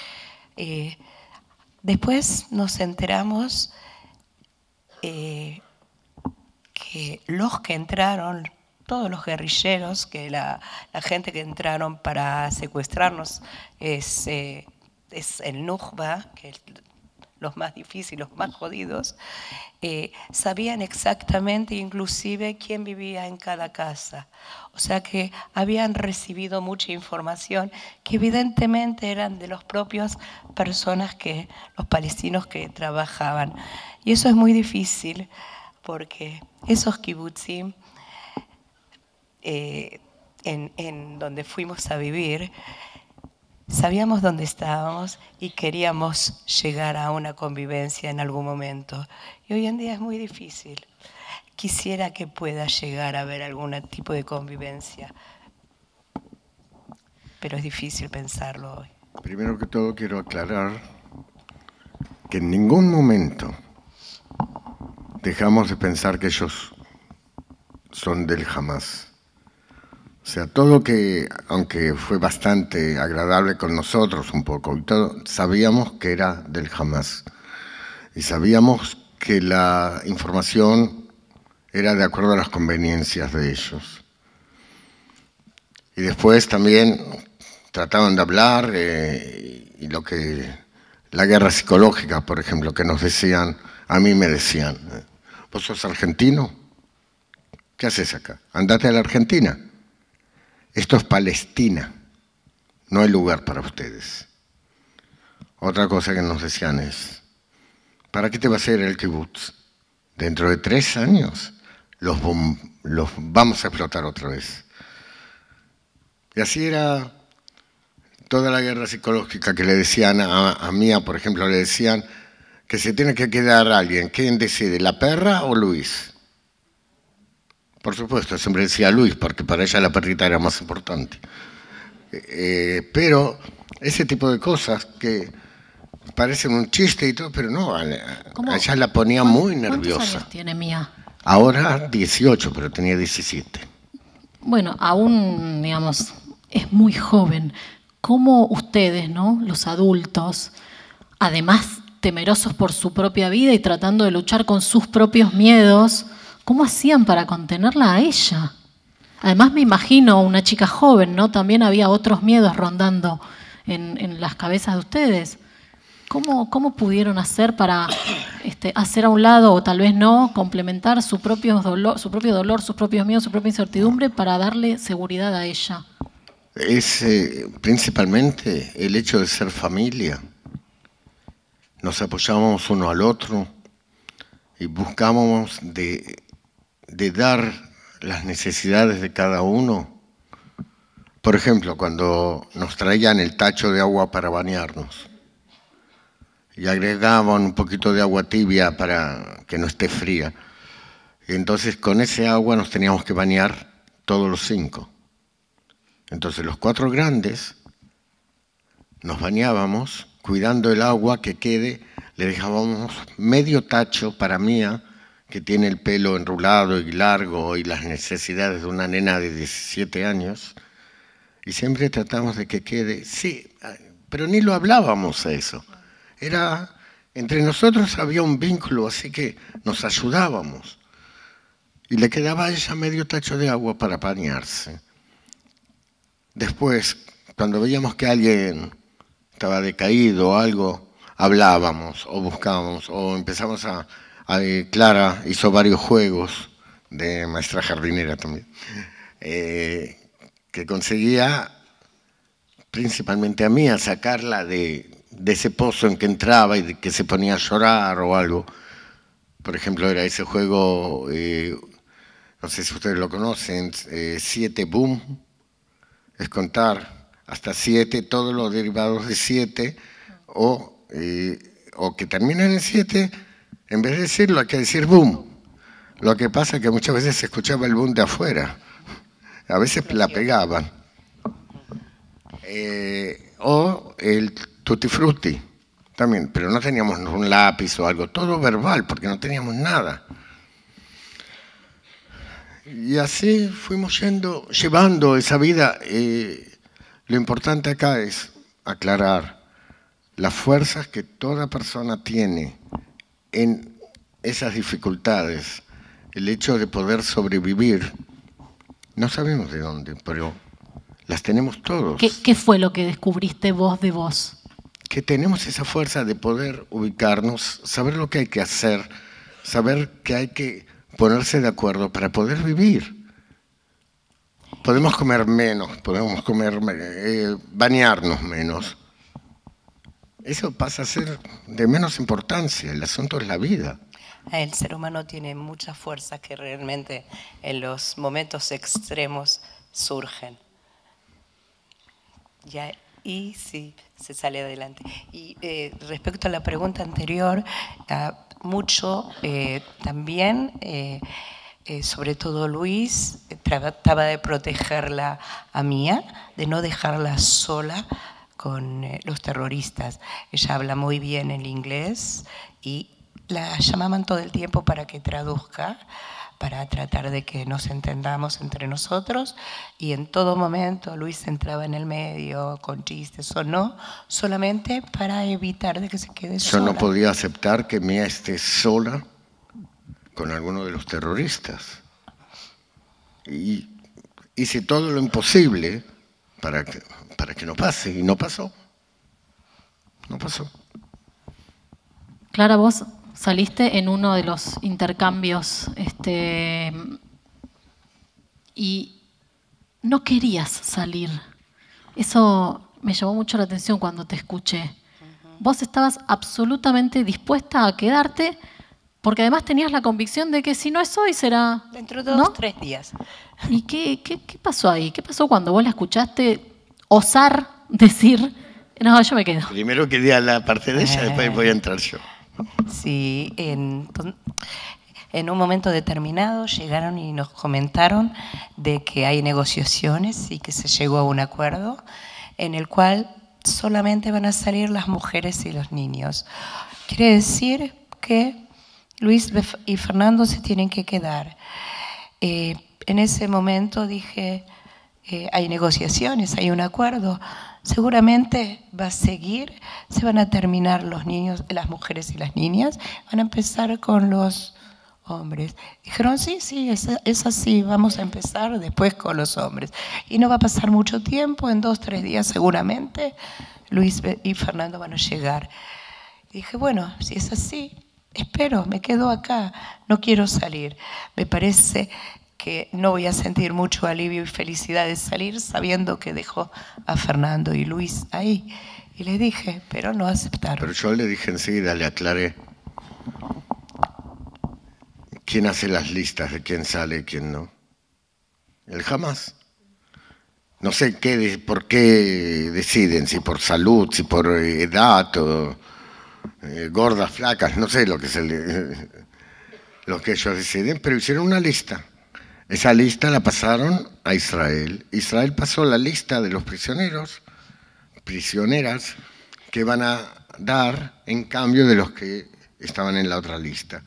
Después nos enteramos que los que entraron, todos los guerrilleros, que la gente que entraron para secuestrarnos es el Nukba, que es los más difíciles, los más jodidos, sabían exactamente inclusive quién vivía en cada casa. O sea que habían recibido mucha información que evidentemente eran de los propios personas los palestinos que trabajaban. Y eso es muy difícil porque esos kibutzim en donde fuimos a vivir, sabíamos dónde estábamos y queríamos llegar a una convivencia en algún momento. Y hoy en día es muy difícil. Quisiera que pueda llegar a haber algún tipo de convivencia, pero es difícil pensarlo hoy. Primero que todo quiero aclarar que en ningún momento dejamos de pensar que ellos son del Hamas. O sea, todo que, aunque fue bastante agradable con nosotros un poco y todo, sabíamos que era del Hamas. Y sabíamos que la información era de acuerdo a las conveniencias de ellos. Y después también trataban de hablar y la guerra psicológica, por ejemplo, que nos decían, a mí me decían, ¿vos sos argentino? ¿Qué haces acá? Andate a la Argentina. Esto es Palestina, no hay lugar para ustedes. Otra cosa que nos decían es, ¿para qué te va a hacer el kibutz? Dentro de 3 años los vamos a explotar otra vez. Y así era toda la guerra psicológica que le decían a Mía, por ejemplo, le decían que se tiene que quedar alguien. ¿Quién decide, la perra o Luis? Por supuesto, siempre decía Luis, porque para ella la perrita era más importante. Pero ese tipo de cosas que parecen un chiste y todo, pero no, a ella la ponía muy nerviosa. ¿Cuántos años tiene Mía? Ahora 18, pero tenía 17. Bueno, aún, digamos, es muy joven. ¿Cómo ustedes, ¿no?, los adultos, además temerosos por su propia vida y tratando de luchar con sus propios miedos, cómo hacían para contenerla a ella? Además me imagino una chica joven, ¿no? También había otros miedos rondando en las cabezas de ustedes. ¿Cómo pudieron hacer para hacer a un lado, o tal vez no, complementar su propio dolor, sus propios miedos, su propia incertidumbre para darle seguridad a ella? Es principalmente el hecho de ser familia. Nos apoyábamos uno al otro y buscábamos de dar las necesidades de cada uno. Por ejemplo, cuando nos traían el tacho de agua para bañarnos y agregaban un poquito de agua tibia para que no esté fría, y entonces con ese agua nos teníamos que bañar todos los 5. Entonces los 4 grandes nos bañábamos, cuidando el agua que quede, le dejábamos medio tacho para Mía, que tiene el pelo enrulado y largo y las necesidades de una nena de 17 años, y siempre tratamos de que quede, sí, pero ni lo hablábamos a eso. Era, entre nosotros había un vínculo, así que nos ayudábamos. Y le quedaba a ella medio tacho de agua para bañarse. Después, cuando veíamos que alguien estaba decaído o algo, hablábamos o buscábamos o empezamos a Clara hizo varios juegos de maestra jardinera también, que conseguía principalmente a mí a sacarla de ese pozo en que entraba y de que se ponía a llorar o algo. Por ejemplo, era ese juego, no sé si ustedes lo conocen, 7 boom, es contar hasta 7, todos los derivados de 7, o que terminan en 7, en vez de decirlo hay que decir boom. Lo que pasa es que muchas veces se escuchaba el boom de afuera, a veces la pegaban. O el tutti frutti también, pero no teníamos un lápiz o algo, todo verbal, porque no teníamos nada. Y así fuimos llevando esa vida. Lo importante acá es aclarar las fuerzas que toda persona tiene en esas dificultades, el hecho de poder sobrevivir. No sabemos de dónde, pero las tenemos todos. ¿Qué fue lo que descubriste vos de vos? Que tenemos esa fuerza de poder ubicarnos, saber lo que hay que hacer, saber que hay que ponerse de acuerdo para poder vivir. Podemos comer menos, podemos bañarnos menos. Eso pasa a ser de menos importancia, el asunto es la vida. El ser humano tiene muchas fuerzas que realmente en los momentos extremos surgen. Y sí, se sale adelante. Y respecto a la pregunta anterior, mucho también, sobre todo Luis, trataba de protegerla a Mía, de no dejarla sola con los terroristas. Ella habla muy bien el inglés y la llamaban todo el tiempo para que traduzca, para tratar de que nos entendamos entre nosotros, y en todo momento Luis entraba en el medio con chistes o no, solamente para evitar de que se quede sola. Yo no podía aceptar que Mía esté sola con alguno de los terroristas. Y hice todo lo imposible para que no pase, y no pasó. No pasó. Clara, vos saliste en uno de los intercambios y no querías salir. Eso me llamó mucho la atención cuando te escuché. Vos estabas absolutamente dispuesta a quedarte porque además tenías la convicción de que si no es hoy será... Dentro de 2 o 3 días. ¿Y qué pasó ahí? ¿Qué pasó cuando vos la escuchaste osar decir, no, yo me quedo? Primero quería la parte de ella, después voy a entrar yo. Sí, en un momento determinado llegaron y nos comentaron de que hay negociaciones y que se llegó a un acuerdo en el cual solamente van a salir las mujeres y los niños. Quiere decir que Luis y Fernando se tienen que quedar. En ese momento dije, hay negociaciones, hay un acuerdo. Seguramente va a seguir, se van a terminar los niños, las mujeres y las niñas, van a empezar con los hombres. Dijeron, sí, es así, vamos a empezar después con los hombres. Y no va a pasar mucho tiempo, en 2 o 3 días seguramente Luis y Fernando van a llegar. Y dije, bueno, si es así, espero, me quedo acá, no quiero salir. Me parece que no voy a sentir mucho alivio y felicidad de salir sabiendo que dejo a Fernando y Luis ahí. Y le dije, pero no aceptaron. Pero yo le dije enseguida, le aclaré. ¿Quién hace las listas de quién sale y quién no? Él jamás. No sé por qué deciden, si por salud, si por edad, o gordas, flacas, no sé lo que ellos deciden, pero hicieron una lista. Esa lista la pasaron a Israel. Israel pasó la lista de los prisioneras que van a dar en cambio de los que estaban en la otra lista.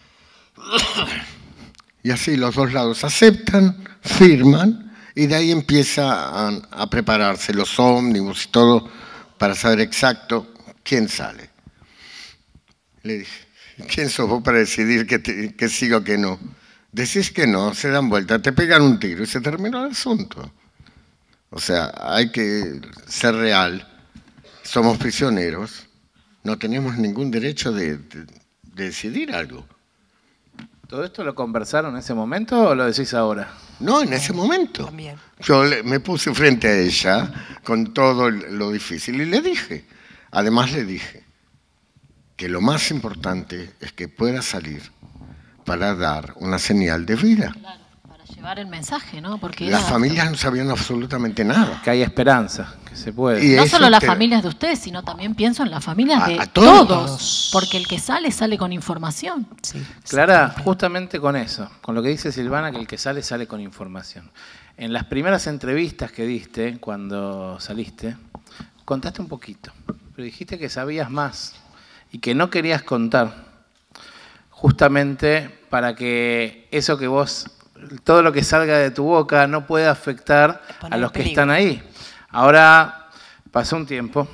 Y así los dos lados aceptan, firman, y de ahí empieza a prepararse los ómnibus y todo para saber exacto quién sale. Le dije, ¿quién sos vos para decidir que sí o que no? Decís que no, se dan vuelta, te pegan un tiro y se terminó el asunto. O sea, hay que ser real. Somos prisioneros, no tenemos ningún derecho de decidir algo. ¿Todo esto lo conversaron en ese momento o lo decís ahora? No, en ese momento. También. Yo me puse frente a ella con todo lo difícil y le dije, además le dije, que lo más importante es que pueda salir para dar una señal de vida. Claro, para llevar el mensaje, ¿no? Porque las familias no sabían absolutamente nada. Que hay esperanza, que se puede. Y no eso solo las familias de ustedes, sino también pienso en las familias de a todos. todos. Porque el que sale con información. Sí, Clara, justamente con eso, con lo que dice Silvana, que el que sale con información. En las primeras entrevistas que diste, cuando saliste, contaste un poquito, pero dijiste que sabías más y que no querías contar, justamente para que eso que vos, todo lo que salga de tu boca no pueda afectar a los que están ahí. Ahora pasó un tiempo,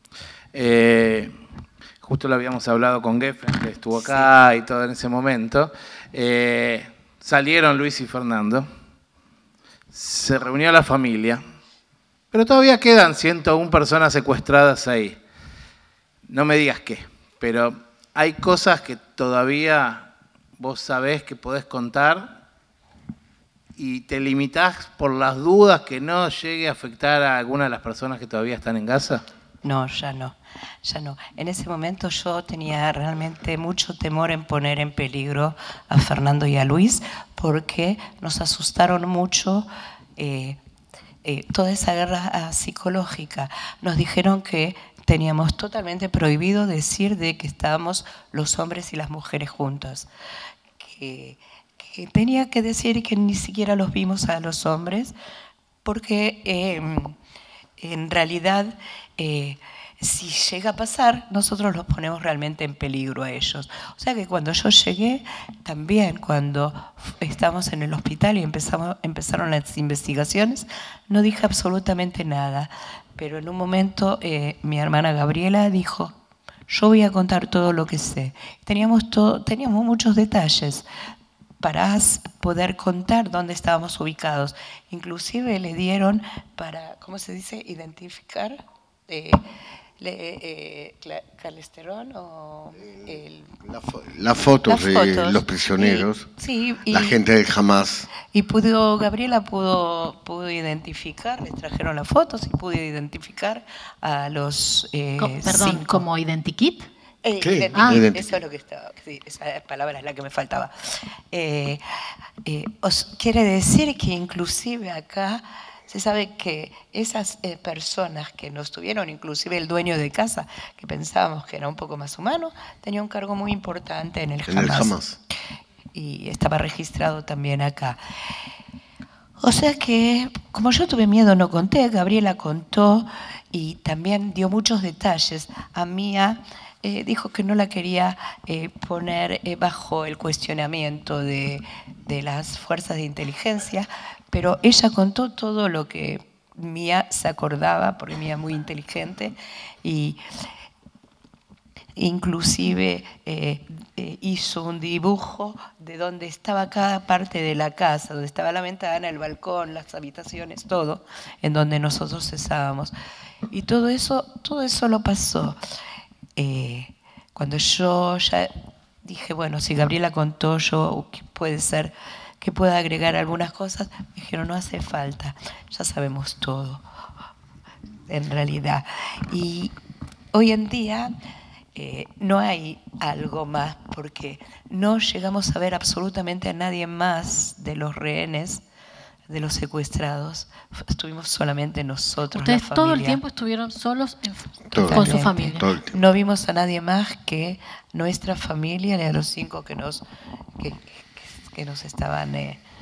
justo lo habíamos hablado con Geffen, que estuvo acá y todo en ese momento, salieron Luis y Fernando, se reunió la familia, pero todavía quedan 101 personas secuestradas ahí. No me digas qué, pero hay cosas que todavía vos sabés que podés contar y te limitás por las dudas que no llegue a afectar a alguna de las personas que todavía están en Gaza. No, ya no. En ese momento yo tenía realmente mucho temor en poner en peligro a Fernando y a Luis porque nos asustaron mucho toda esa guerra psicológica. Nos dijeron que teníamos totalmente prohibido decir de que estábamos los hombres y las mujeres juntos. Que tenía que decir que ni siquiera los vimos a los hombres porque en realidad si llega a pasar, nosotros los ponemos realmente en peligro a ellos. O sea que cuando yo llegué, también cuando estábamos en el hospital y empezaron las investigaciones, no dije absolutamente nada. Pero en un momento mi hermana Gabriela dijo, yo voy a contar todo lo que sé. Teníamos muchos detalles para poder contar dónde estábamos ubicados. Inclusive le dieron para, ¿cómo se dice? Identificar colesterol o las fotos de los prisioneros, la gente del Hamas. Y Gabriela pudo identificar, les trajeron las fotos y pudo identificar a los perdón, 5. ¿como identikit? Eso es lo que estaba, sí, esa palabra es la que me faltaba. Quiere decir que inclusive acá se sabe que esas personas que nos tuvieron, inclusive el dueño de casa, que pensábamos que era un poco más humano, tenía un cargo muy importante en el Hamas. Y estaba registrado también acá. O sea que, como yo tuve miedo, no conté, Gabriela contó y también dio muchos detalles. A Mía dijo que no la quería poner bajo el cuestionamiento de las fuerzas de inteligencia, pero ella contó todo lo que Mía se acordaba, porque Mía es muy inteligente, y inclusive hizo un dibujo de dónde estaba cada parte de la casa, donde estaba la ventana, el balcón, las habitaciones, todo, en donde nosotros estábamos. Y todo eso lo pasó. Cuando yo ya dije, bueno, si Gabriela contó, yo puede ser que pueda agregar algunas cosas, me dijeron, no hace falta, ya sabemos todo, en realidad. Y hoy en día no hay algo más, porque no llegamos a ver absolutamente a nadie más de los rehenes, de los secuestrados. Estuvimos solamente nosotros, ustedes la familia. todo el tiempo estuvieron solos con su familia. No vimos a nadie más que nuestra familia, ni a los 5 que nos estaban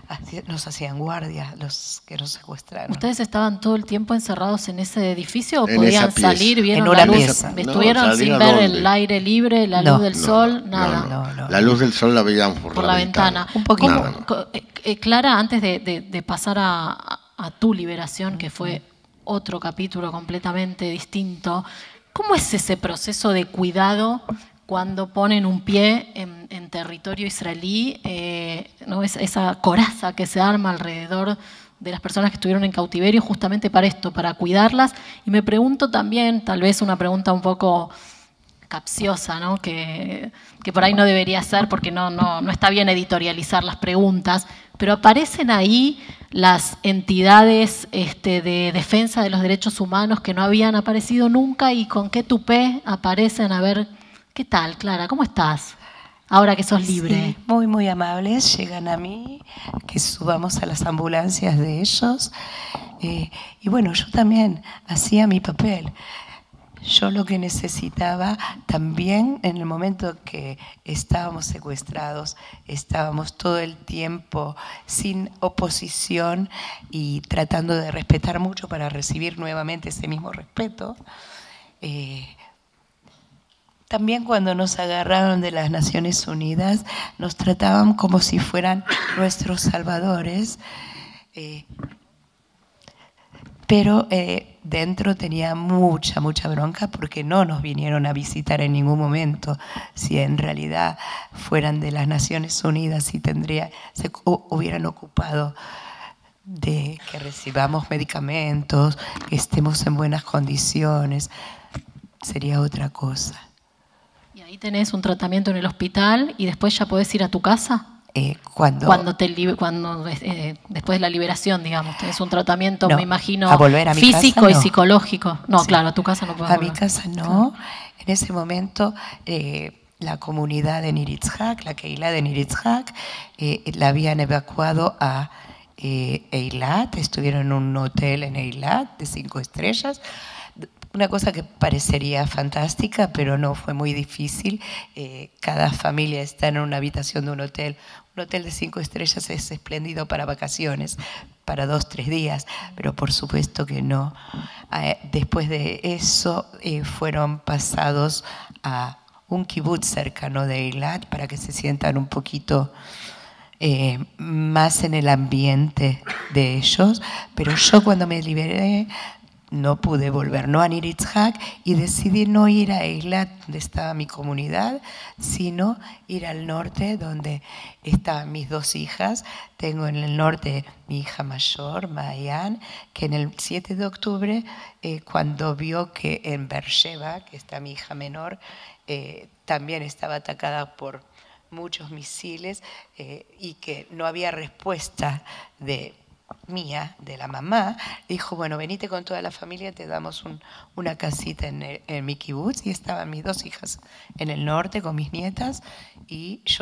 nos hacían guardia los que nos secuestraron. ¿Ustedes estaban todo el tiempo encerrados en ese edificio o En podían esa pieza. salir, vieron En la una luz? pieza. ¿Estuvieron No, sin ¿salir a ver dónde? el aire libre, la No. luz del sol? Nada. No. La luz del sol la veíamos por La ventana. Un poquito. Nada más. Clara, antes de pasar a tu liberación, que fue otro capítulo completamente distinto, ¿cómo es ese proceso de cuidado cuando ponen un pie en territorio israelí? ¿No? Esa coraza que se arma alrededor de las personas que estuvieron en cautiverio justamente para esto, para cuidarlas. Y me pregunto también, tal vez una pregunta un poco capciosa, ¿no? que por ahí no debería ser porque no está bien editorializar las preguntas, pero aparecen ahí las entidades de defensa de los derechos humanos que no habían aparecido nunca y con qué tupé aparecen. A ver, ¿qué tal, Clara? ¿Cómo estás? Ahora que sos libre. Sí, muy, muy amables. Llegan a mí, que subamos a las ambulancias de ellos. Y bueno, yo también hacía mi papel. Yo lo que necesitaba también en el momento que estábamos secuestrados, estábamos todo el tiempo sin oposición y tratando de respetar mucho para recibir nuevamente ese mismo respeto. También cuando nos agarraron de las Naciones Unidas, nos trataban como si fueran nuestros salvadores, pero dentro tenía mucha bronca porque no nos vinieron a visitar en ningún momento. Si en realidad fueran de las Naciones Unidas y se hubieran ocupado de que recibamos medicamentos, que estemos en buenas condiciones, sería otra cosa. Y ahí tenés un tratamiento en el hospital y después ya podés ir a tu casa. Después de la liberación, digamos, tenés un tratamiento, no, me imagino, a volver a mi físico casa, y no. psicológico. No, Sí. claro, a tu casa no podés A volver. mi casa no. En ese momento la comunidad de Nir Yitzhak, la Keilah de Nir Yitzhak, la habían evacuado a Eilat. Estuvieron en un hotel en Eilat de 5 estrellas. Una cosa que parecería fantástica, pero no, fue muy difícil. Cada familia está en una habitación de un hotel. Un hotel de 5 estrellas es espléndido para vacaciones, para 2-3 días, pero por supuesto que no. Después de eso fueron pasados a un kibutz cercano de Eilat para que se sientan un poquito más en el ambiente de ellos. Pero yo cuando me liberé no pude volver, no a Nir Yitzhak, y decidí no ir a Eilat, donde estaba mi comunidad, sino ir al norte, donde estaban mis 2 hijas. Tengo en el norte mi hija mayor, Mayan, que en el 7 de octubre, cuando vio que en Beersheba, que está mi hija menor, también estaba atacada por muchos misiles y que no había respuesta de la mamá, dijo, bueno, venite con toda la familia, te damos una casita en mi kibutz. Y estaban mis 2 hijas en el norte con mis nietas, y yo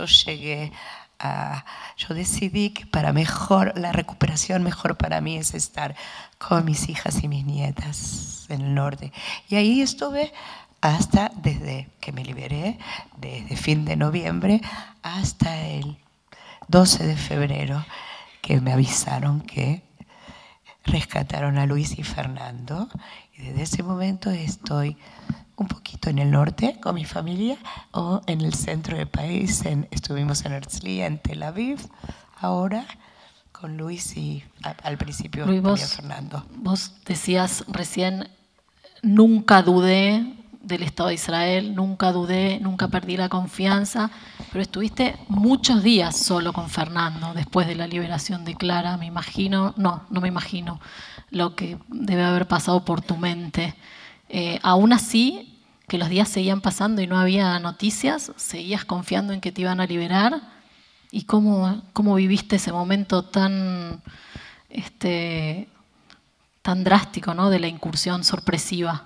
decidí que la recuperación mejor para mí es estar con mis hijas y mis nietas en el norte. Y ahí estuve desde que me liberé, desde fin de noviembre hasta el 12 de febrero, que me avisaron que rescataron a Luis y Fernando. Y desde ese momento estoy un poquito en el norte con mi familia o en el centro del país. Estuvimos en Herzliya, en Tel Aviv, ahora con Luis y al principio Luis, también Fernando. Vos decías recién, nunca dudé del Estado de Israel, nunca dudé, nunca perdí la confianza, pero estuviste muchos días solo con Fernando después de la liberación de Clara. Me imagino, no me imagino lo que debe haber pasado por tu mente. Aún así, que los días seguían pasando y no había noticias, ¿seguías confiando en que te iban a liberar? ¿Y cómo viviste ese momento tan drástico, ¿no?, de la incursión sorpresiva?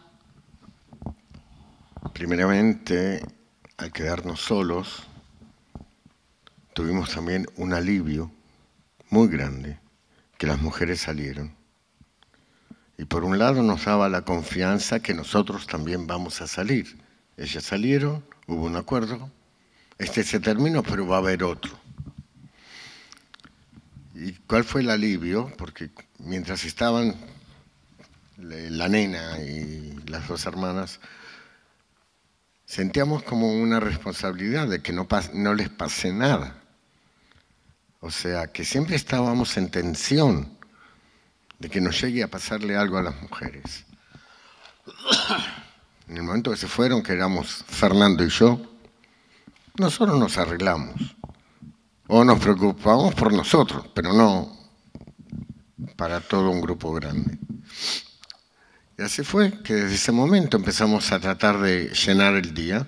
Primeramente, al quedarnos solos, tuvimos también un alivio muy grande, que las mujeres salieron. Y por un lado nos daba la confianza que nosotros también vamos a salir. Ellas salieron, hubo un acuerdo, se terminó, pero va a haber otro. Y ¿Cuál fue el alivio? Porque mientras estaban la nena y las dos hermanas, sentíamos como una responsabilidad de que no les pase nada. O sea, que siempre estábamos en tensión de que nos llegue a pasarle algo a las mujeres. En el momento que se fueron, que éramos Fernando y yo, nosotros nos arreglamos. O nos preocupamos por nosotros, pero no para todo un grupo grande. Y así fue que desde ese momento empezamos a tratar de llenar el día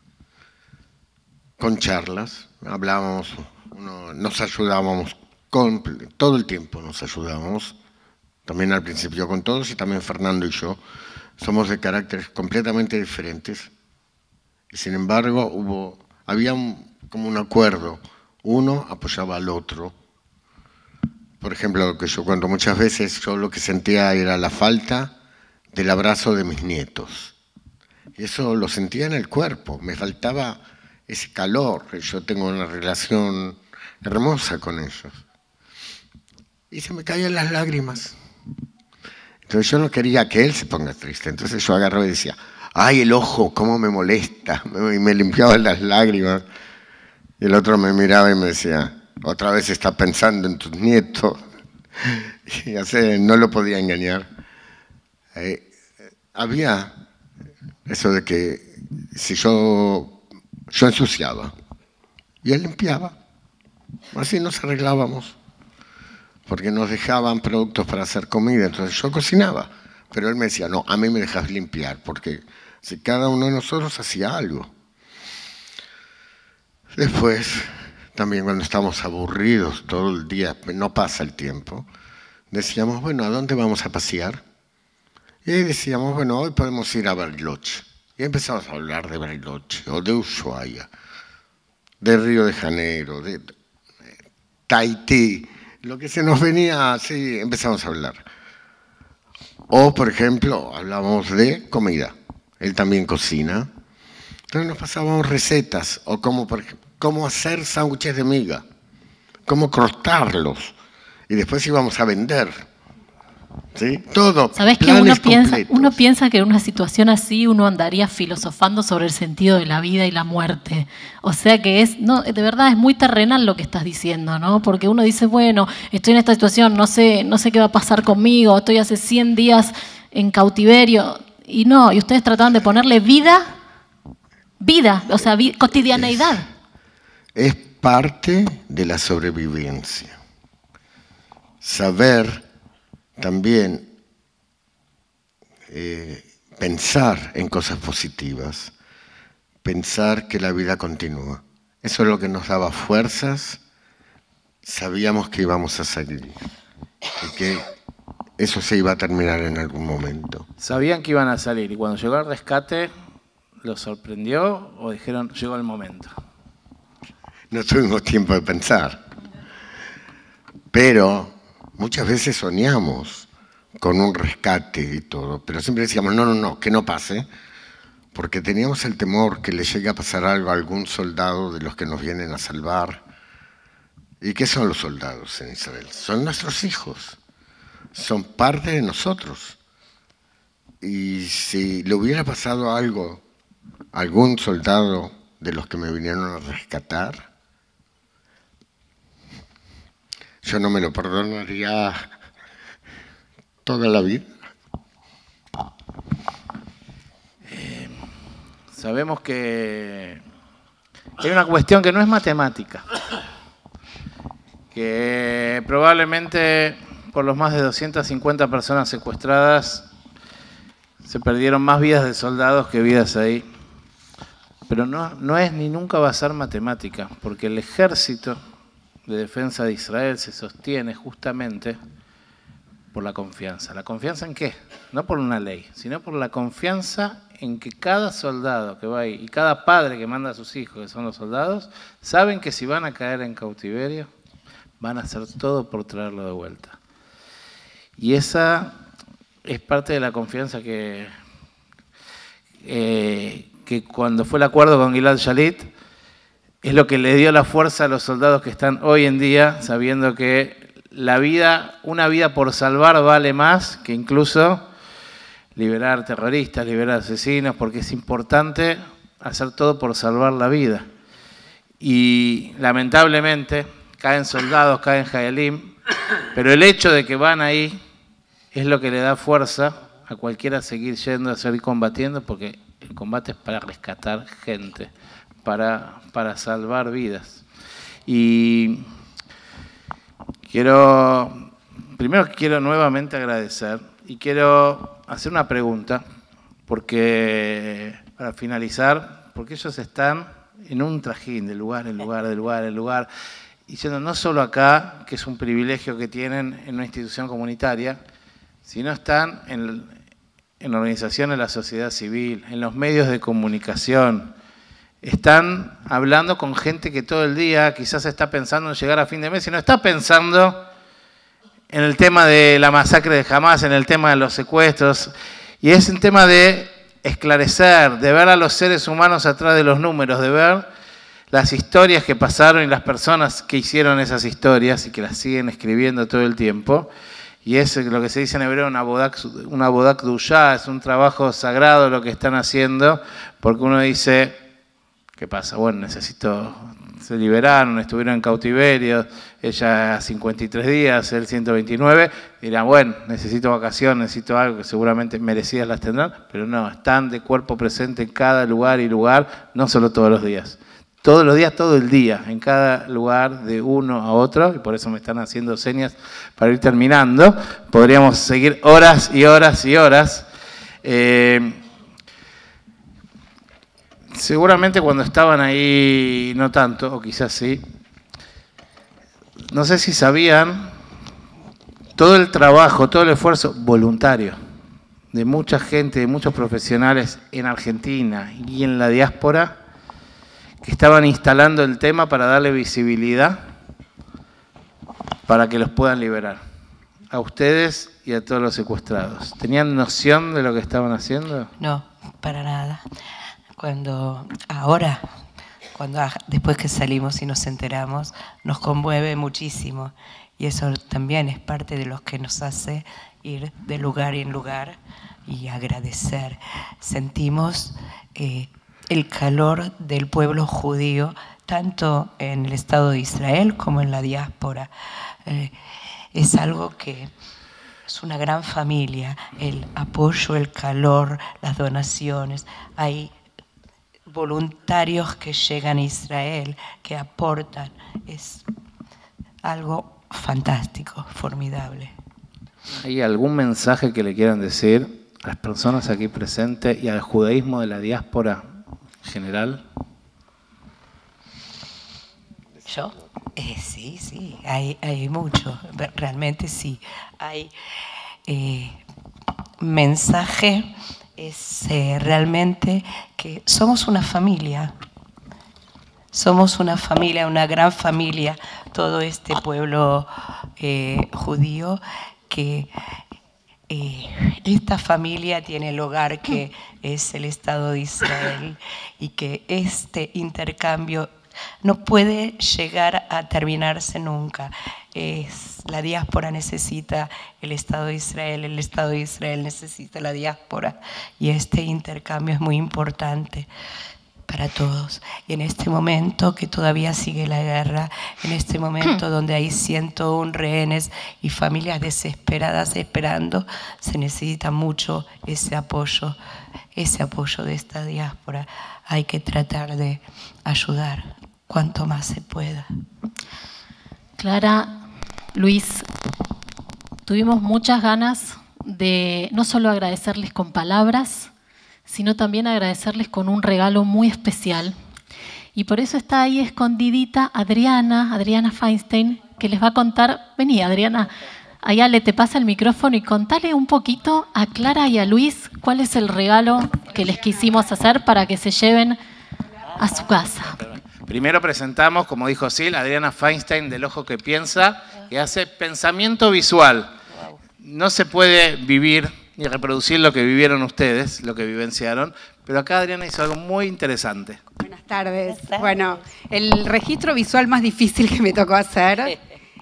con charlas, hablábamos, nos ayudábamos, todo el tiempo nos ayudábamos, también al principio con todos y también Fernando y yo. Somos de caracteres completamente diferentes y sin embargo había como un acuerdo, uno apoyaba al otro. Por ejemplo, que yo cuando muchas veces yo lo que sentía era la falta del abrazo de mis nietos. Y eso lo sentía en el cuerpo, me faltaba ese calor. Yo tengo una relación hermosa con ellos. Y se me caían las lágrimas. Entonces yo no quería que él se ponga triste. Entonces yo agarraba y decía, ¡ay, el ojo, cómo me molesta! Y me limpiaba las lágrimas. Y el otro me miraba y me decía, otra vez está pensando en tus nietos. Y así no lo podía engañar. Había eso de que si yo ensuciaba y él limpiaba, así nos arreglábamos, porque nos dejaban productos para hacer comida, entonces yo cocinaba, pero él me decía, no, a mí me dejas limpiar, porque si cada uno de nosotros hacía algo. Después, también cuando estamos aburridos todo el día, no pasa el tiempo, decíamos, bueno, ¿a dónde vamos a pasear? Y decíamos, bueno, hoy podemos ir a Bariloche. Y empezamos a hablar de Bariloche, o de Ushuaia, de Río de Janeiro, de Tahití. Lo que se nos venía así, empezamos a hablar. O, por ejemplo, hablábamos de comida. Él también cocina. Entonces nos pasábamos recetas, o cómo hacer sándwiches de miga, cómo cortarlos. Y después íbamos a vender. ¿Sí? Todo. ¿Sabés que uno piensa que en una situación así uno andaría filosofando sobre el sentido de la vida y la muerte? O sea que de verdad es muy terrenal lo que estás diciendo, ¿no? Porque uno dice, bueno, estoy en esta situación, no sé qué va a pasar conmigo, estoy hace 100 días en cautiverio, y ustedes trataban de ponerle vida, o sea, cotidianeidad. Es parte de la sobrevivencia. Saber también pensar en cosas positivas, pensar que la vida continúa. Eso es lo que nos daba fuerzas, sabíamos que íbamos a salir y que eso se iba a terminar en algún momento. Sabían que iban a salir y cuando llegó el rescate, ¿los sorprendió o dijeron, llegó el momento? No tuvimos tiempo de pensar, pero muchas veces soñamos con un rescate y todo, pero siempre decíamos, no, que no pase, porque teníamos el temor que le llegue a pasar algo a algún soldado de los que nos vienen a salvar. ¿Y qué son los soldados en Israel? Son nuestros hijos, son parte de nosotros. Y si le hubiera pasado algo a algún soldado de los que me vinieron a rescatar, yo no me lo perdonaría toda la vida. Sabemos que hay una cuestión que no es matemática, que probablemente por los más de 250 personas secuestradas se perdieron más vidas de soldados que vidas ahí. Pero no es ni nunca va a ser matemática, porque el ejército de defensa de Israel se sostiene justamente por la confianza. ¿La confianza en qué? No por una ley, sino por la confianza en que cada soldado que va ahí y cada padre que manda a sus hijos, que son los soldados, saben que si van a caer en cautiverio, van a hacer todo por traerlo de vuelta. Y esa es parte de la confianza que cuando fue el acuerdo con Gilad Shalit, es lo que le dio la fuerza a los soldados que están hoy en día sabiendo que la vida, una vida por salvar vale más que incluso liberar terroristas, liberar asesinos, porque es importante hacer todo por salvar la vida. Y lamentablemente caen soldados, caen jaelim, pero el hecho de que van ahí es lo que le da fuerza a cualquiera a seguir yendo, a seguir combatiendo, porque el combate es para rescatar gente, para salvar vidas. Y primero quiero nuevamente agradecer y quiero hacer una pregunta, porque para finalizar, porque ellos están en un trajín de lugar en lugar, de lugar en lugar, y yendo no solo acá, que es un privilegio que tienen en una institución comunitaria, sino están en organizaciones de la sociedad civil, en los medios de comunicación. Están hablando con gente que todo el día quizás está pensando en llegar a fin de mes y no está pensando en el tema de la masacre de Hamás, en el tema de los secuestros. Y es un tema de esclarecer, de ver a los seres humanos atrás de los números, de ver las historias que pasaron y las personas que hicieron esas historias y que las siguen escribiendo todo el tiempo. Y es lo que se dice en hebreo una bodak dushá, es un trabajo sagrado lo que están haciendo, porque uno dice, ¿qué pasa? Bueno, se liberaron, estuvieron en cautiverio, ella 53 días, él 129, dirán, bueno, necesito vacaciones, necesito algo, que seguramente merecidas las tendrán, pero no, están de cuerpo presente en cada lugar y lugar, no solo todos los días. Todos los días, todo el día, en cada lugar de uno a otro, y por eso me están haciendo señas para ir terminando. Podríamos seguir horas y horas y horas. Seguramente cuando estaban ahí, no tanto, o quizás sí, no sé si sabían todo el trabajo, todo el esfuerzo voluntario de mucha gente, de muchos profesionales en Argentina y en la diáspora, que estaban instalando el tema para darle visibilidad, para que los puedan liberar, a ustedes y a todos los secuestrados. ¿Tenían noción de lo que estaban haciendo? No, para nada. Después que salimos y nos enteramos, nos conmueve muchísimo. Y eso también es parte de lo que nos hace ir de lugar en lugar y agradecer. Sentimos el calor del pueblo judío, tanto en el Estado de Israel como en la diáspora. Es algo que es una gran familia, el apoyo, el calor, las donaciones. Hay voluntarios que llegan a Israel, que aportan. Es algo fantástico, formidable. ¿Hay algún mensaje que le quieran decir a las personas aquí presentes y al judaísmo de la diáspora general? ¿Yo? Sí, hay mucho, realmente sí. Hay mensaje, es realmente que somos una familia, una gran familia, todo este pueblo judío, que esta familia tiene el hogar que es el Estado de Israel y que este intercambio no puede llegar a terminarse nunca. La diáspora necesita el Estado de Israel, el Estado de Israel necesita la diáspora, y este intercambio es muy importante para todos. Y en este momento que todavía sigue la guerra, en este momento donde hay 101 rehenes y familias desesperadas esperando, se necesita mucho ese apoyo de esta diáspora. Hay que tratar de ayudar cuanto más se pueda. Clara, Luis, tuvimos muchas ganas de no solo agradecerles con palabras, sino también agradecerles con un regalo muy especial. Y por eso está ahí escondidita Adriana Feinstein, que les va a contar. Vení, Adriana, Ale, te pasa el micrófono y contale un poquito a Clara y a Luis cuál es el regalo que les quisimos hacer para que se lleven a su casa. Primero presentamos, como dijo Sil, a Adriana Feinstein del Ojo que Piensa, que hace pensamiento visual. No se puede vivir ni reproducir lo que vivieron ustedes, lo que vivenciaron, pero acá Adriana hizo algo muy interesante. Buenas tardes. Bueno, el registro visual más difícil que me tocó hacer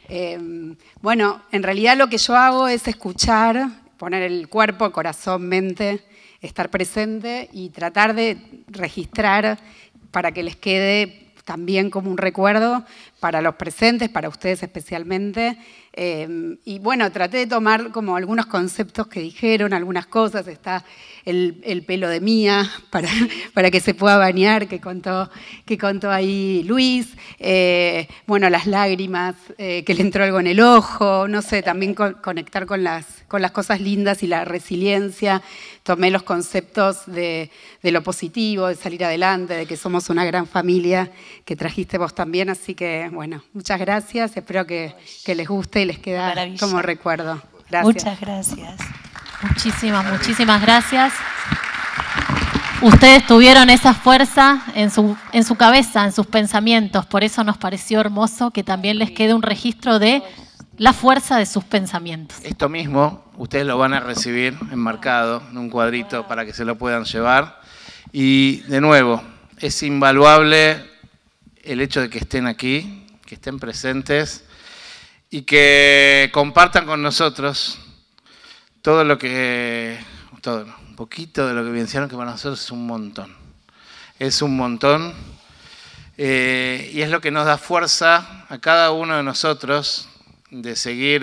Bueno, en realidad lo que yo hago es escuchar, poner el cuerpo, corazón, mente, estar presente y tratar de registrar para que les quede también como un recuerdo para los presentes, para ustedes especialmente. Y bueno, traté de tomar como algunos conceptos que dijeron, algunas cosas. Está el pelo de Mía para que se pueda bañar, que contó ahí Luis. Bueno, las lágrimas, que le entró algo en el ojo, no sé, también conectar con las cosas lindas y la resiliencia. Tomé los conceptos de lo positivo, de salir adelante, de que somos una gran familia, que trajiste vos también. Así que, bueno, muchas gracias. Espero que les guste y les queda como recuerdo. Gracias. Muchas gracias. Muchísimas gracias. Ustedes tuvieron esa fuerza en su cabeza, en sus pensamientos. Por eso nos pareció hermoso que también les quede un registro de la fuerza de sus pensamientos. Esto mismo, ustedes lo van a recibir enmarcado en un cuadrito para que se lo puedan llevar. Y de nuevo, es invaluable el hecho de que estén aquí, que estén presentes y que compartan con nosotros un poquito de lo que mencionaron, que para nosotros es un montón. Es un montón y es lo que nos da fuerza a cada uno de nosotros de seguir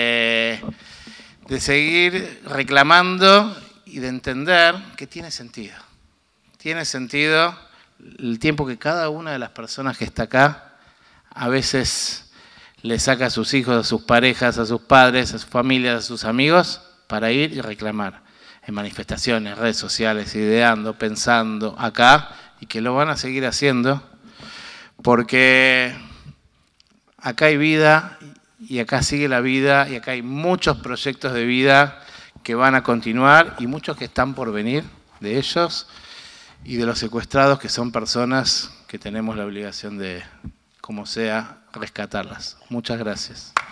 reclamando y de entender que tiene sentido. Tiene sentido el tiempo que cada una de las personas que está acá a veces le saca a sus hijos, a sus parejas, a sus padres, a sus familias, a sus amigos para ir y reclamar en manifestaciones, redes sociales, ideando, pensando acá y que lo van a seguir haciendo porque acá hay vida y acá sigue la vida y acá hay muchos proyectos de vida que van a continuar y muchos que están por venir de ellos y de los secuestrados, que son personas que tenemos la obligación de, como sea, rescatarlas. Muchas gracias.